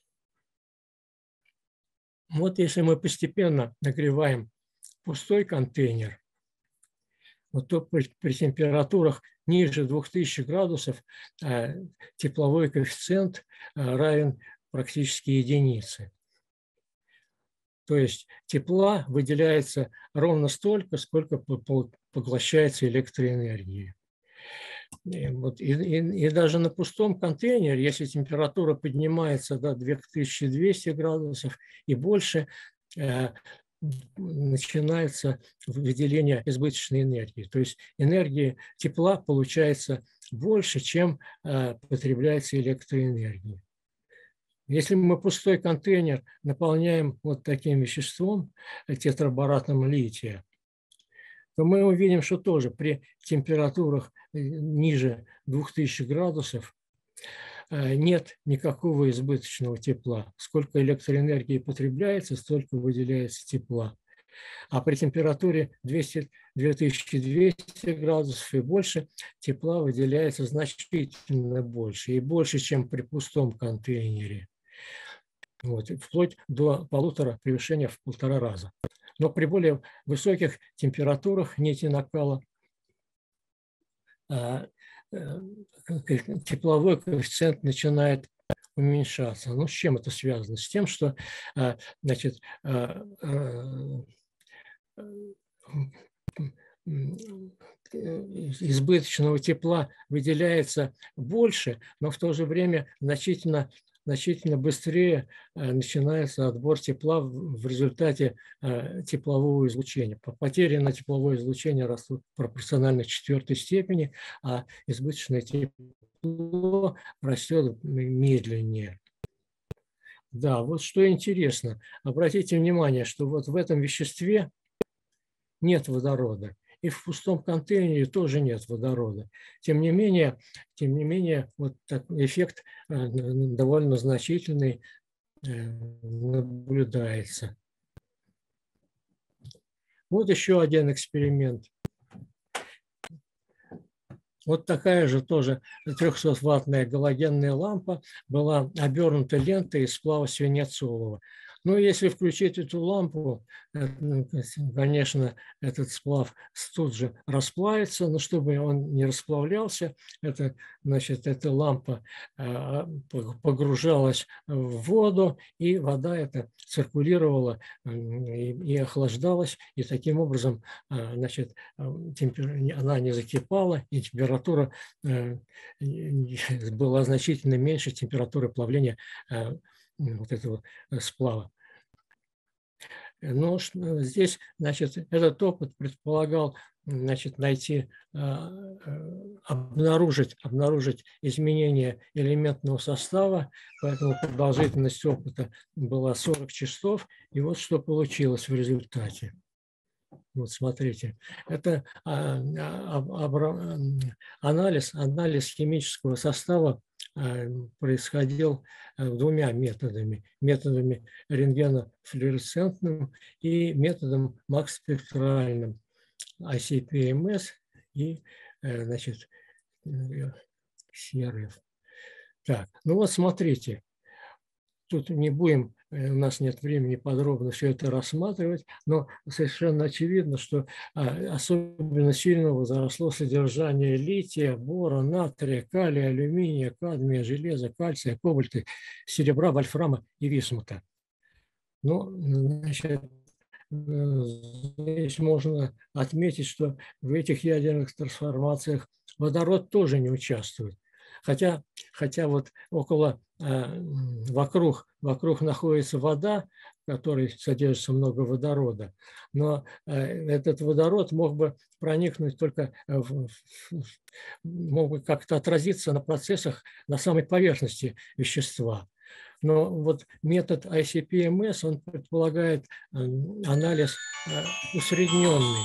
Вот если мы постепенно нагреваем пустой контейнер, вот то при, при температурах ниже двух тысяч градусов э, тепловой коэффициент э, равен практически единице. То есть тепла выделяется ровно столько, сколько поглощается электроэнергии. И, вот, и, и, и даже на пустом контейнере, если температура поднимается до двух тысяч двухсот градусов и больше, э, начинается выделение избыточной энергии. То есть энергии тепла получается больше, чем э, потребляется электроэнергии. Если мы пустой контейнер наполняем вот таким веществом, тетраборатом лития, то мы увидим, что тоже при температурах ниже двух тысяч градусов нет никакого избыточного тепла. Сколько электроэнергии потребляется, столько выделяется тепла. А при температуре две тысячи двести градусов и больше тепла выделяется значительно больше. И больше, чем при пустом контейнере. вот, вплоть до полутора, превышения в полтора раза. Но при более высоких температурах нити накала тепловой коэффициент начинает уменьшаться. Ну, с чем это связано? С тем, что, значит, избыточного тепла выделяется больше, но в то же время значительно, значительно быстрее начинается отбор тепла в результате теплового излучения. Потери на тепловое излучение растут пропорционально четвертой степени, а избыточное тепло растет медленнее. Да, вот что интересно. Обратите внимание, что вот в этом веществе нет водорода. И в пустом контейнере тоже нет водорода. Тем не менее, тем не менее вот такой эффект довольно значительный наблюдается. Вот еще один эксперимент. Вот такая же тоже трехсотваттная галогенная лампа была обернута лентой из сплава свинец-олово. Но если включить эту лампу, конечно, этот сплав тут же расплавится, но чтобы он не расплавлялся, это, значит, эта лампа погружалась в воду, и вода эта циркулировала и охлаждалась, и таким образом, значит, она не закипала, и температура была значительно меньше температуры плавления вот этого сплава. Но здесь, значит, этот опыт предполагал, значит, найти, обнаружить, обнаружить изменения элементного состава, поэтому продолжительность опыта была сорок часов, и вот что получилось в результате. Вот смотрите, это анализ, анализ химического состава происходил двумя методами. Методами рентгенофлуоресцентным и методом макс-спектральным, ай си пи эм эс и, значит, серов. Так, ну вот смотрите, тут не будем, у нас нет времени подробно все это рассматривать, но совершенно очевидно, что особенно сильно возросло содержание лития, бора, натрия, калия, алюминия, кадмия, железа, кальция, кобальта, серебра, вольфрама и висмута. Ну, значит, здесь можно отметить, что в этих ядерных трансформациях водород тоже не участвует. Хотя, хотя вот около, вокруг, вокруг находится вода, в которой содержится много водорода, но этот водород мог бы проникнуть только, в, мог бы как-то отразиться на процессах на самой поверхности вещества. Но вот метод ай си пи эм эс, он предполагает анализ усредненный,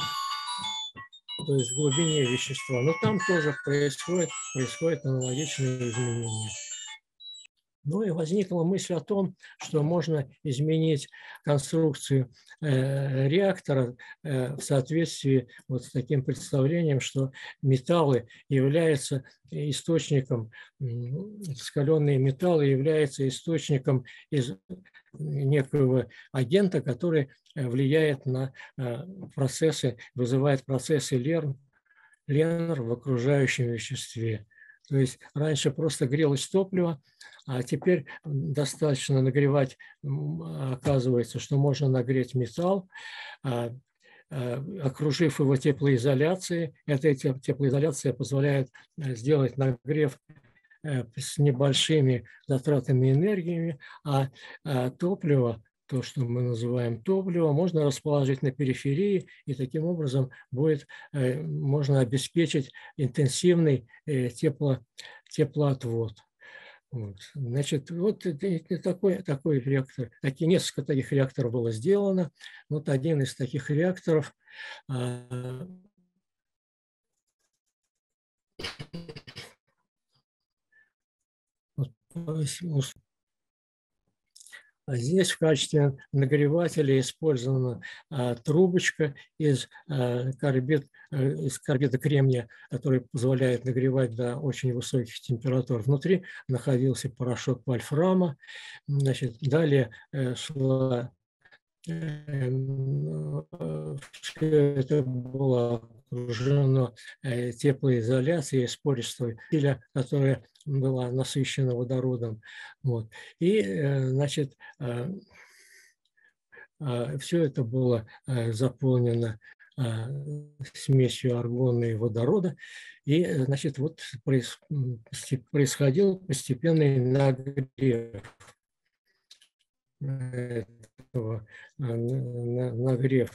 то есть в глубине вещества. Но там тоже происходит, происходит аналогичные изменения. Ну и возникла мысль о том, что можно изменить конструкцию э, реактора э, в соответствии вот с таким представлением, что металлы являются источником, раскаленные металлы являются источником из некого агента, который влияет на э, процессы, вызывает процессы Лерн, Ленер в окружающем веществе. То есть раньше просто грелось топливо, а теперь достаточно нагревать, оказывается, что можно нагреть металл, окружив его теплоизоляцией. Эта теплоизоляция позволяет сделать нагрев с небольшими затратами энергии, а топливо, то, что мы называем топливо, можно расположить на периферии, и таким образом будет, можно обеспечить интенсивный тепло, теплоотвод. Вот. Значит, вот такой, такой реактор, такие, несколько таких реакторов было сделано. Вот один из таких реакторов А здесь в качестве нагревателя использована а, трубочка из, а, карбид, а, из карбида кремния, который позволяет нагревать до очень высоких температур. Внутри находился порошок вольфрама. Значит, далее э, шла, э, все это было окружено э, теплоизоляцией спористой, которая была насыщена водородом. Вот. И, э, значит, э, все это было заполнено смесью аргона и водорода, и, значит, вот происходил постепенный нагрев этого, нагрев.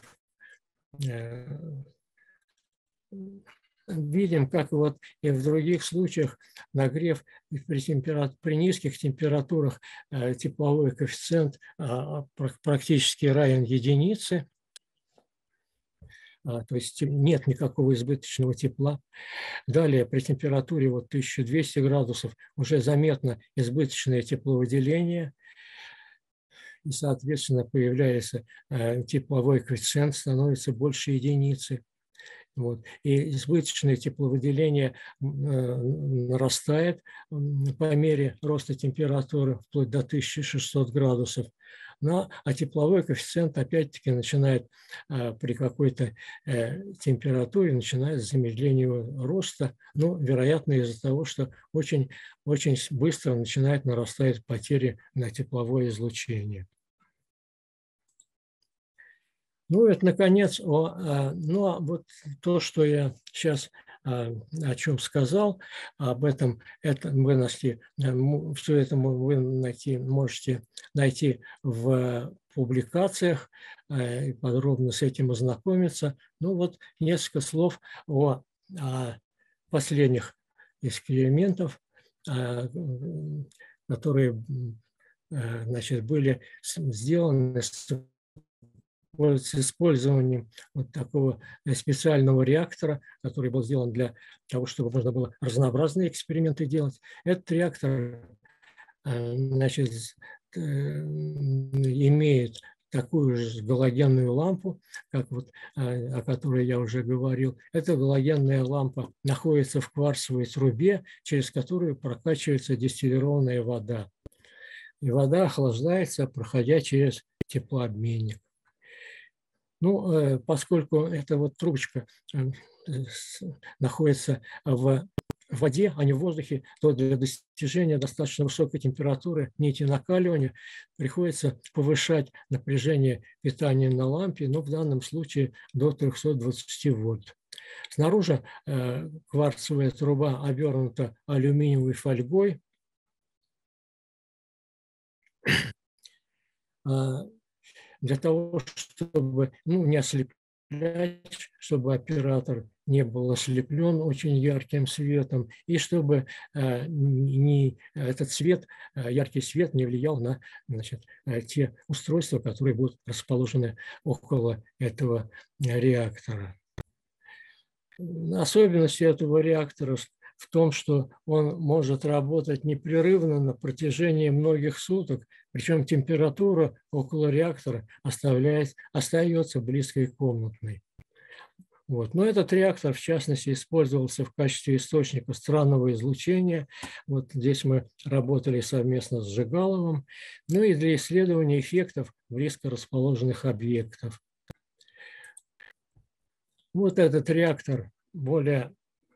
Видим, как вот и в других случаях нагрев при, температур, при низких температурах э, тепловой коэффициент э, практически равен единице, а, то есть нет никакого избыточного тепла. Далее при температуре вот тысяча двести градусов уже заметно избыточное тепловыделение, и, соответственно, появляется э, тепловой коэффициент, становится больше единицы. Вот. И избыточное тепловыделение э, нарастает по мере роста температуры вплоть до тысячи шестисот градусов. Но, а тепловой коэффициент опять-таки начинает э, при какой-то э, температуре начинает замедление роста, ну, вероятно, из-за того, что очень, очень быстро начинает нарастать потери на тепловое излучение. Ну, это, наконец, о, ну, а вот то, что я сейчас о чем сказал, об этом, это вы найти, все это вы найти, можете найти в публикациях и подробно с этим ознакомиться. Ну, вот несколько слов о, о последних экспериментах, которые, значит, были сделаны с с использованием вот такого специального реактора, который был сделан для того, чтобы можно было разнообразные эксперименты делать. Этот реактор, значит, имеет такую же галогенную лампу, как вот, о которой я уже говорил. Эта галогенная лампа находится в кварцевой трубе, через которую прокачивается дистиллированная вода. И вода охлаждается, проходя через теплообменник. Ну, поскольку эта вот трубочка находится в воде, а не в воздухе, то для достижения достаточно высокой температуры нити накаливания приходится повышать напряжение питания на лампе, но в данном случае до трёхсот двадцати вольт. Снаружи кварцевая труба обернута алюминиевой фольгой. Для того, чтобы ну, не ослеплять, чтобы оператор не был ослеплен очень ярким светом, и чтобы э, не, этот свет, э, яркий свет не влиял на, значит, те устройства, которые будут расположены около этого реактора. Особенностью этого реактора в том, что он может работать непрерывно на протяжении многих суток, причем температура около реактора оставляет, остается близкой к комнатной. Вот. Но этот реактор, в частности, использовался в качестве источника странного излучения. Вот здесь мы работали совместно с Жигаловым. Ну и для исследования эффектов близко расположенных объектов. Вот этот реактор более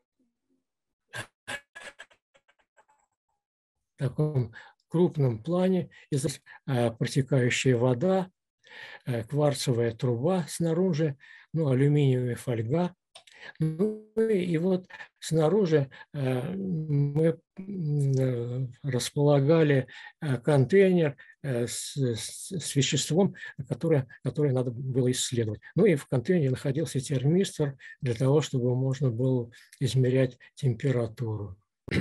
в таком крупном плане, и здесь протекающая вода, кварцевая труба снаружи, ну, алюминиевая фольга. Ну, и вот снаружи мы располагали контейнер с, с веществом, которое, которое надо было исследовать. Ну и в контейнере находился термистор для того, чтобы можно было измерять температуру.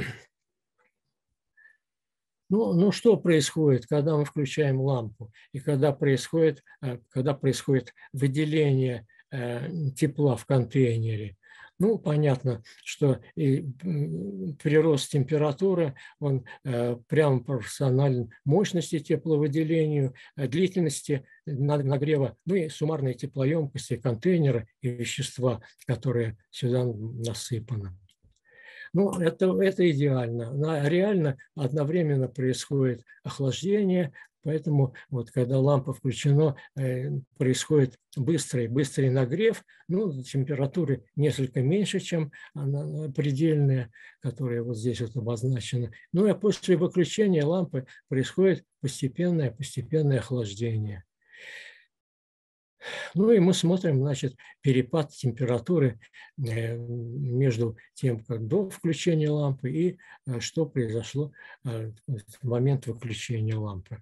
Ну, ну, что происходит, когда мы включаем лампу и когда происходит, когда происходит выделение тепла в контейнере? Ну, понятно, что и прирост температуры, он прямо пропорционален мощности тепловыделению, длительности нагрева, ну и суммарной теплоемкости контейнера и вещества, которые сюда насыпаны. Ну, это, это идеально. Но реально одновременно происходит охлаждение, поэтому вот когда лампа включена, происходит быстрый, быстрый нагрев, ну, температуры несколько меньше, чем она предельная, которая вот здесь вот обозначена. Ну, и после выключения лампы происходит постепенное, постепенное охлаждение. Ну и мы смотрим, значит, перепад температуры между тем, как до включения лампы и что произошло в момент выключения лампы.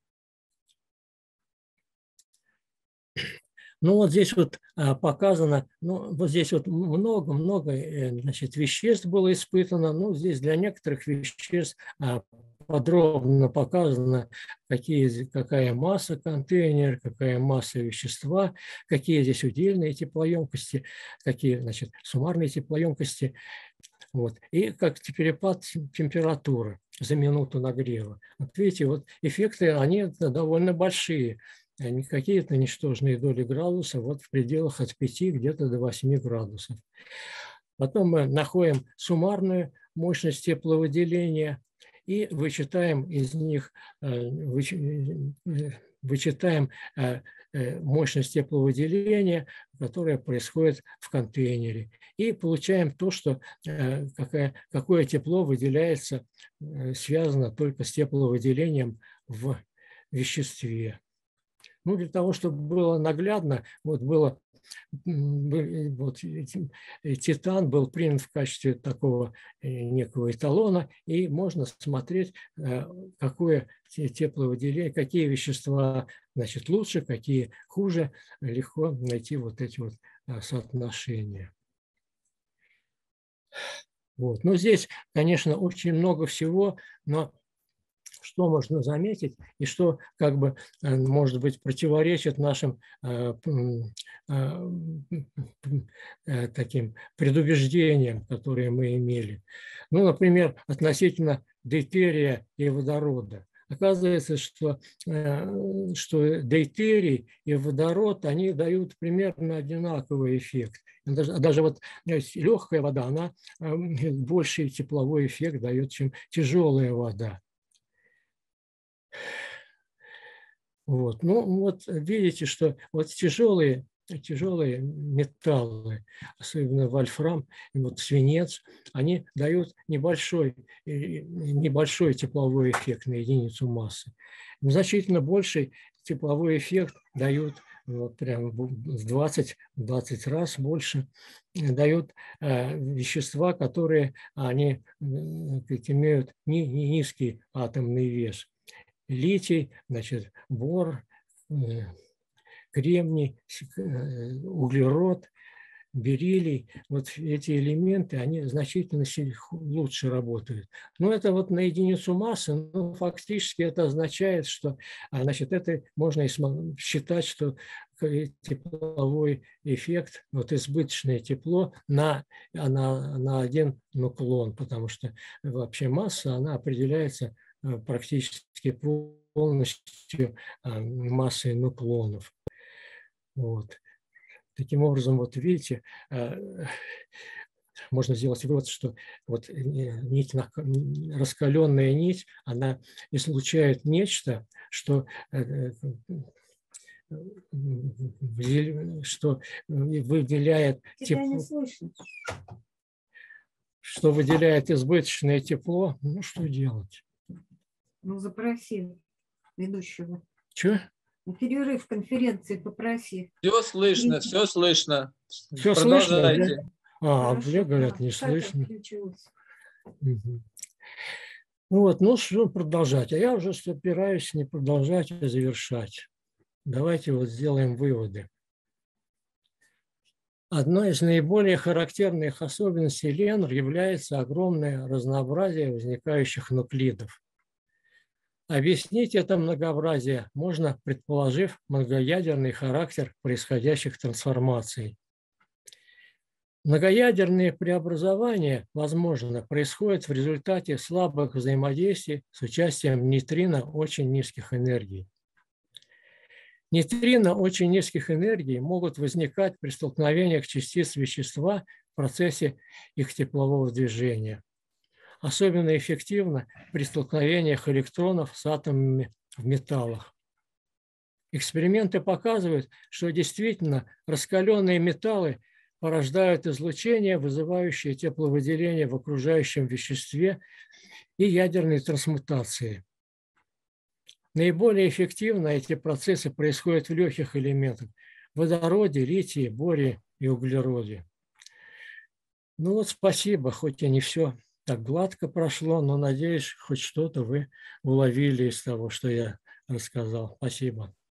Ну вот здесь вот показано, ну вот здесь вот много-много, значит, веществ было испытано. Ну здесь для некоторых веществ подробно показано, какие, какая масса контейнера, какая масса вещества, какие здесь удельные теплоемкости, какие, значит, суммарные теплоемкости. Вот. И как перепад температуры за минуту нагрева. Вот видите, вот эффекты, они довольно большие. Они какие-то ничтожные доли градуса, вот в пределах от пяти где-то до восьми градусов. Потом мы находим суммарную мощность тепловыделения и вычитаем из них, вычитаем мощность тепловыделения, которая происходит в контейнере. И получаем то, что какое, какое тепло выделяется, связано только с тепловыделением в веществе. Ну, для того, чтобы было наглядно, вот было, вот, титан был принят в качестве такого некого эталона, и можно смотреть, какое тепловыделение, какие вещества, значит, лучше, какие хуже, легко найти вот эти вот соотношения. Вот. Но здесь, конечно, очень много всего, но что можно заметить и что, как бы, может быть, противоречит нашим э, э, э, таким предубеждениям, которые мы имели. Ну, например, относительно дейтерия и водорода. Оказывается, что, э, что дейтерий и водород, они дают примерно одинаковый эффект. Даже, даже вот легкая вода, она больший тепловой эффект дает, чем тяжелая вода. Вот. Ну, вот видите, что вот тяжелые, тяжелые металлы, особенно вольфрам, вот свинец, они дают небольшой, небольшой тепловой эффект на единицу массы. Значительно больший тепловой эффект дают вот прям в двадцать-двадцать раз больше, дают э, вещества, которые они, имеют ни, ни низкий атомный вес. Литий, значит, бор, кремний, углерод, бериллий. Вот эти элементы, они значительно лучше работают. Но это вот на единицу массы, ну, фактически это означает, что, значит, это можно считать, что тепловой эффект, вот избыточное тепло на, на, на один нуклон, потому что вообще масса, она определяется практически полностью массой нуклонов. Вот. Таким образом, вот видите, можно сделать вывод, что вот нить, раскаленная нить, она излучает нечто, что, что выделяет тепло, что выделяет избыточное тепло. Ну, что делать? Ну, запроси ведущего. Че? Перерыв конференции попроси. Все слышно, все слышно. Все Продолжайте. слышно, да? А, мне говорят, не слышно. Угу. Ну вот, ну что продолжать? А я уже собираюсь не продолжать, а завершать. Давайте вот сделаем выводы. Одной из наиболее характерных особенностей Ленр является огромное разнообразие возникающих нуклидов. Объяснить это многообразие можно, предположив многоядерный характер происходящих трансформаций. Многоядерные преобразования, возможно, происходят в результате слабых взаимодействий с участием нейтрино очень низких энергий. Нейтрино очень низких энергий могут возникать при столкновениях частиц вещества в процессе их теплового движения. Особенно эффективно при столкновениях электронов с атомами в металлах. Эксперименты показывают, что действительно раскаленные металлы порождают излучение, вызывающее тепловыделение в окружающем веществе и ядерные трансмутации. Наиболее эффективно эти процессы происходят в легких элементах – водороде, литии, бории и углероде. Ну вот спасибо, хоть и не все так гладко прошло, но надеюсь, хоть что-то вы уловили из того, что я рассказал. Спасибо.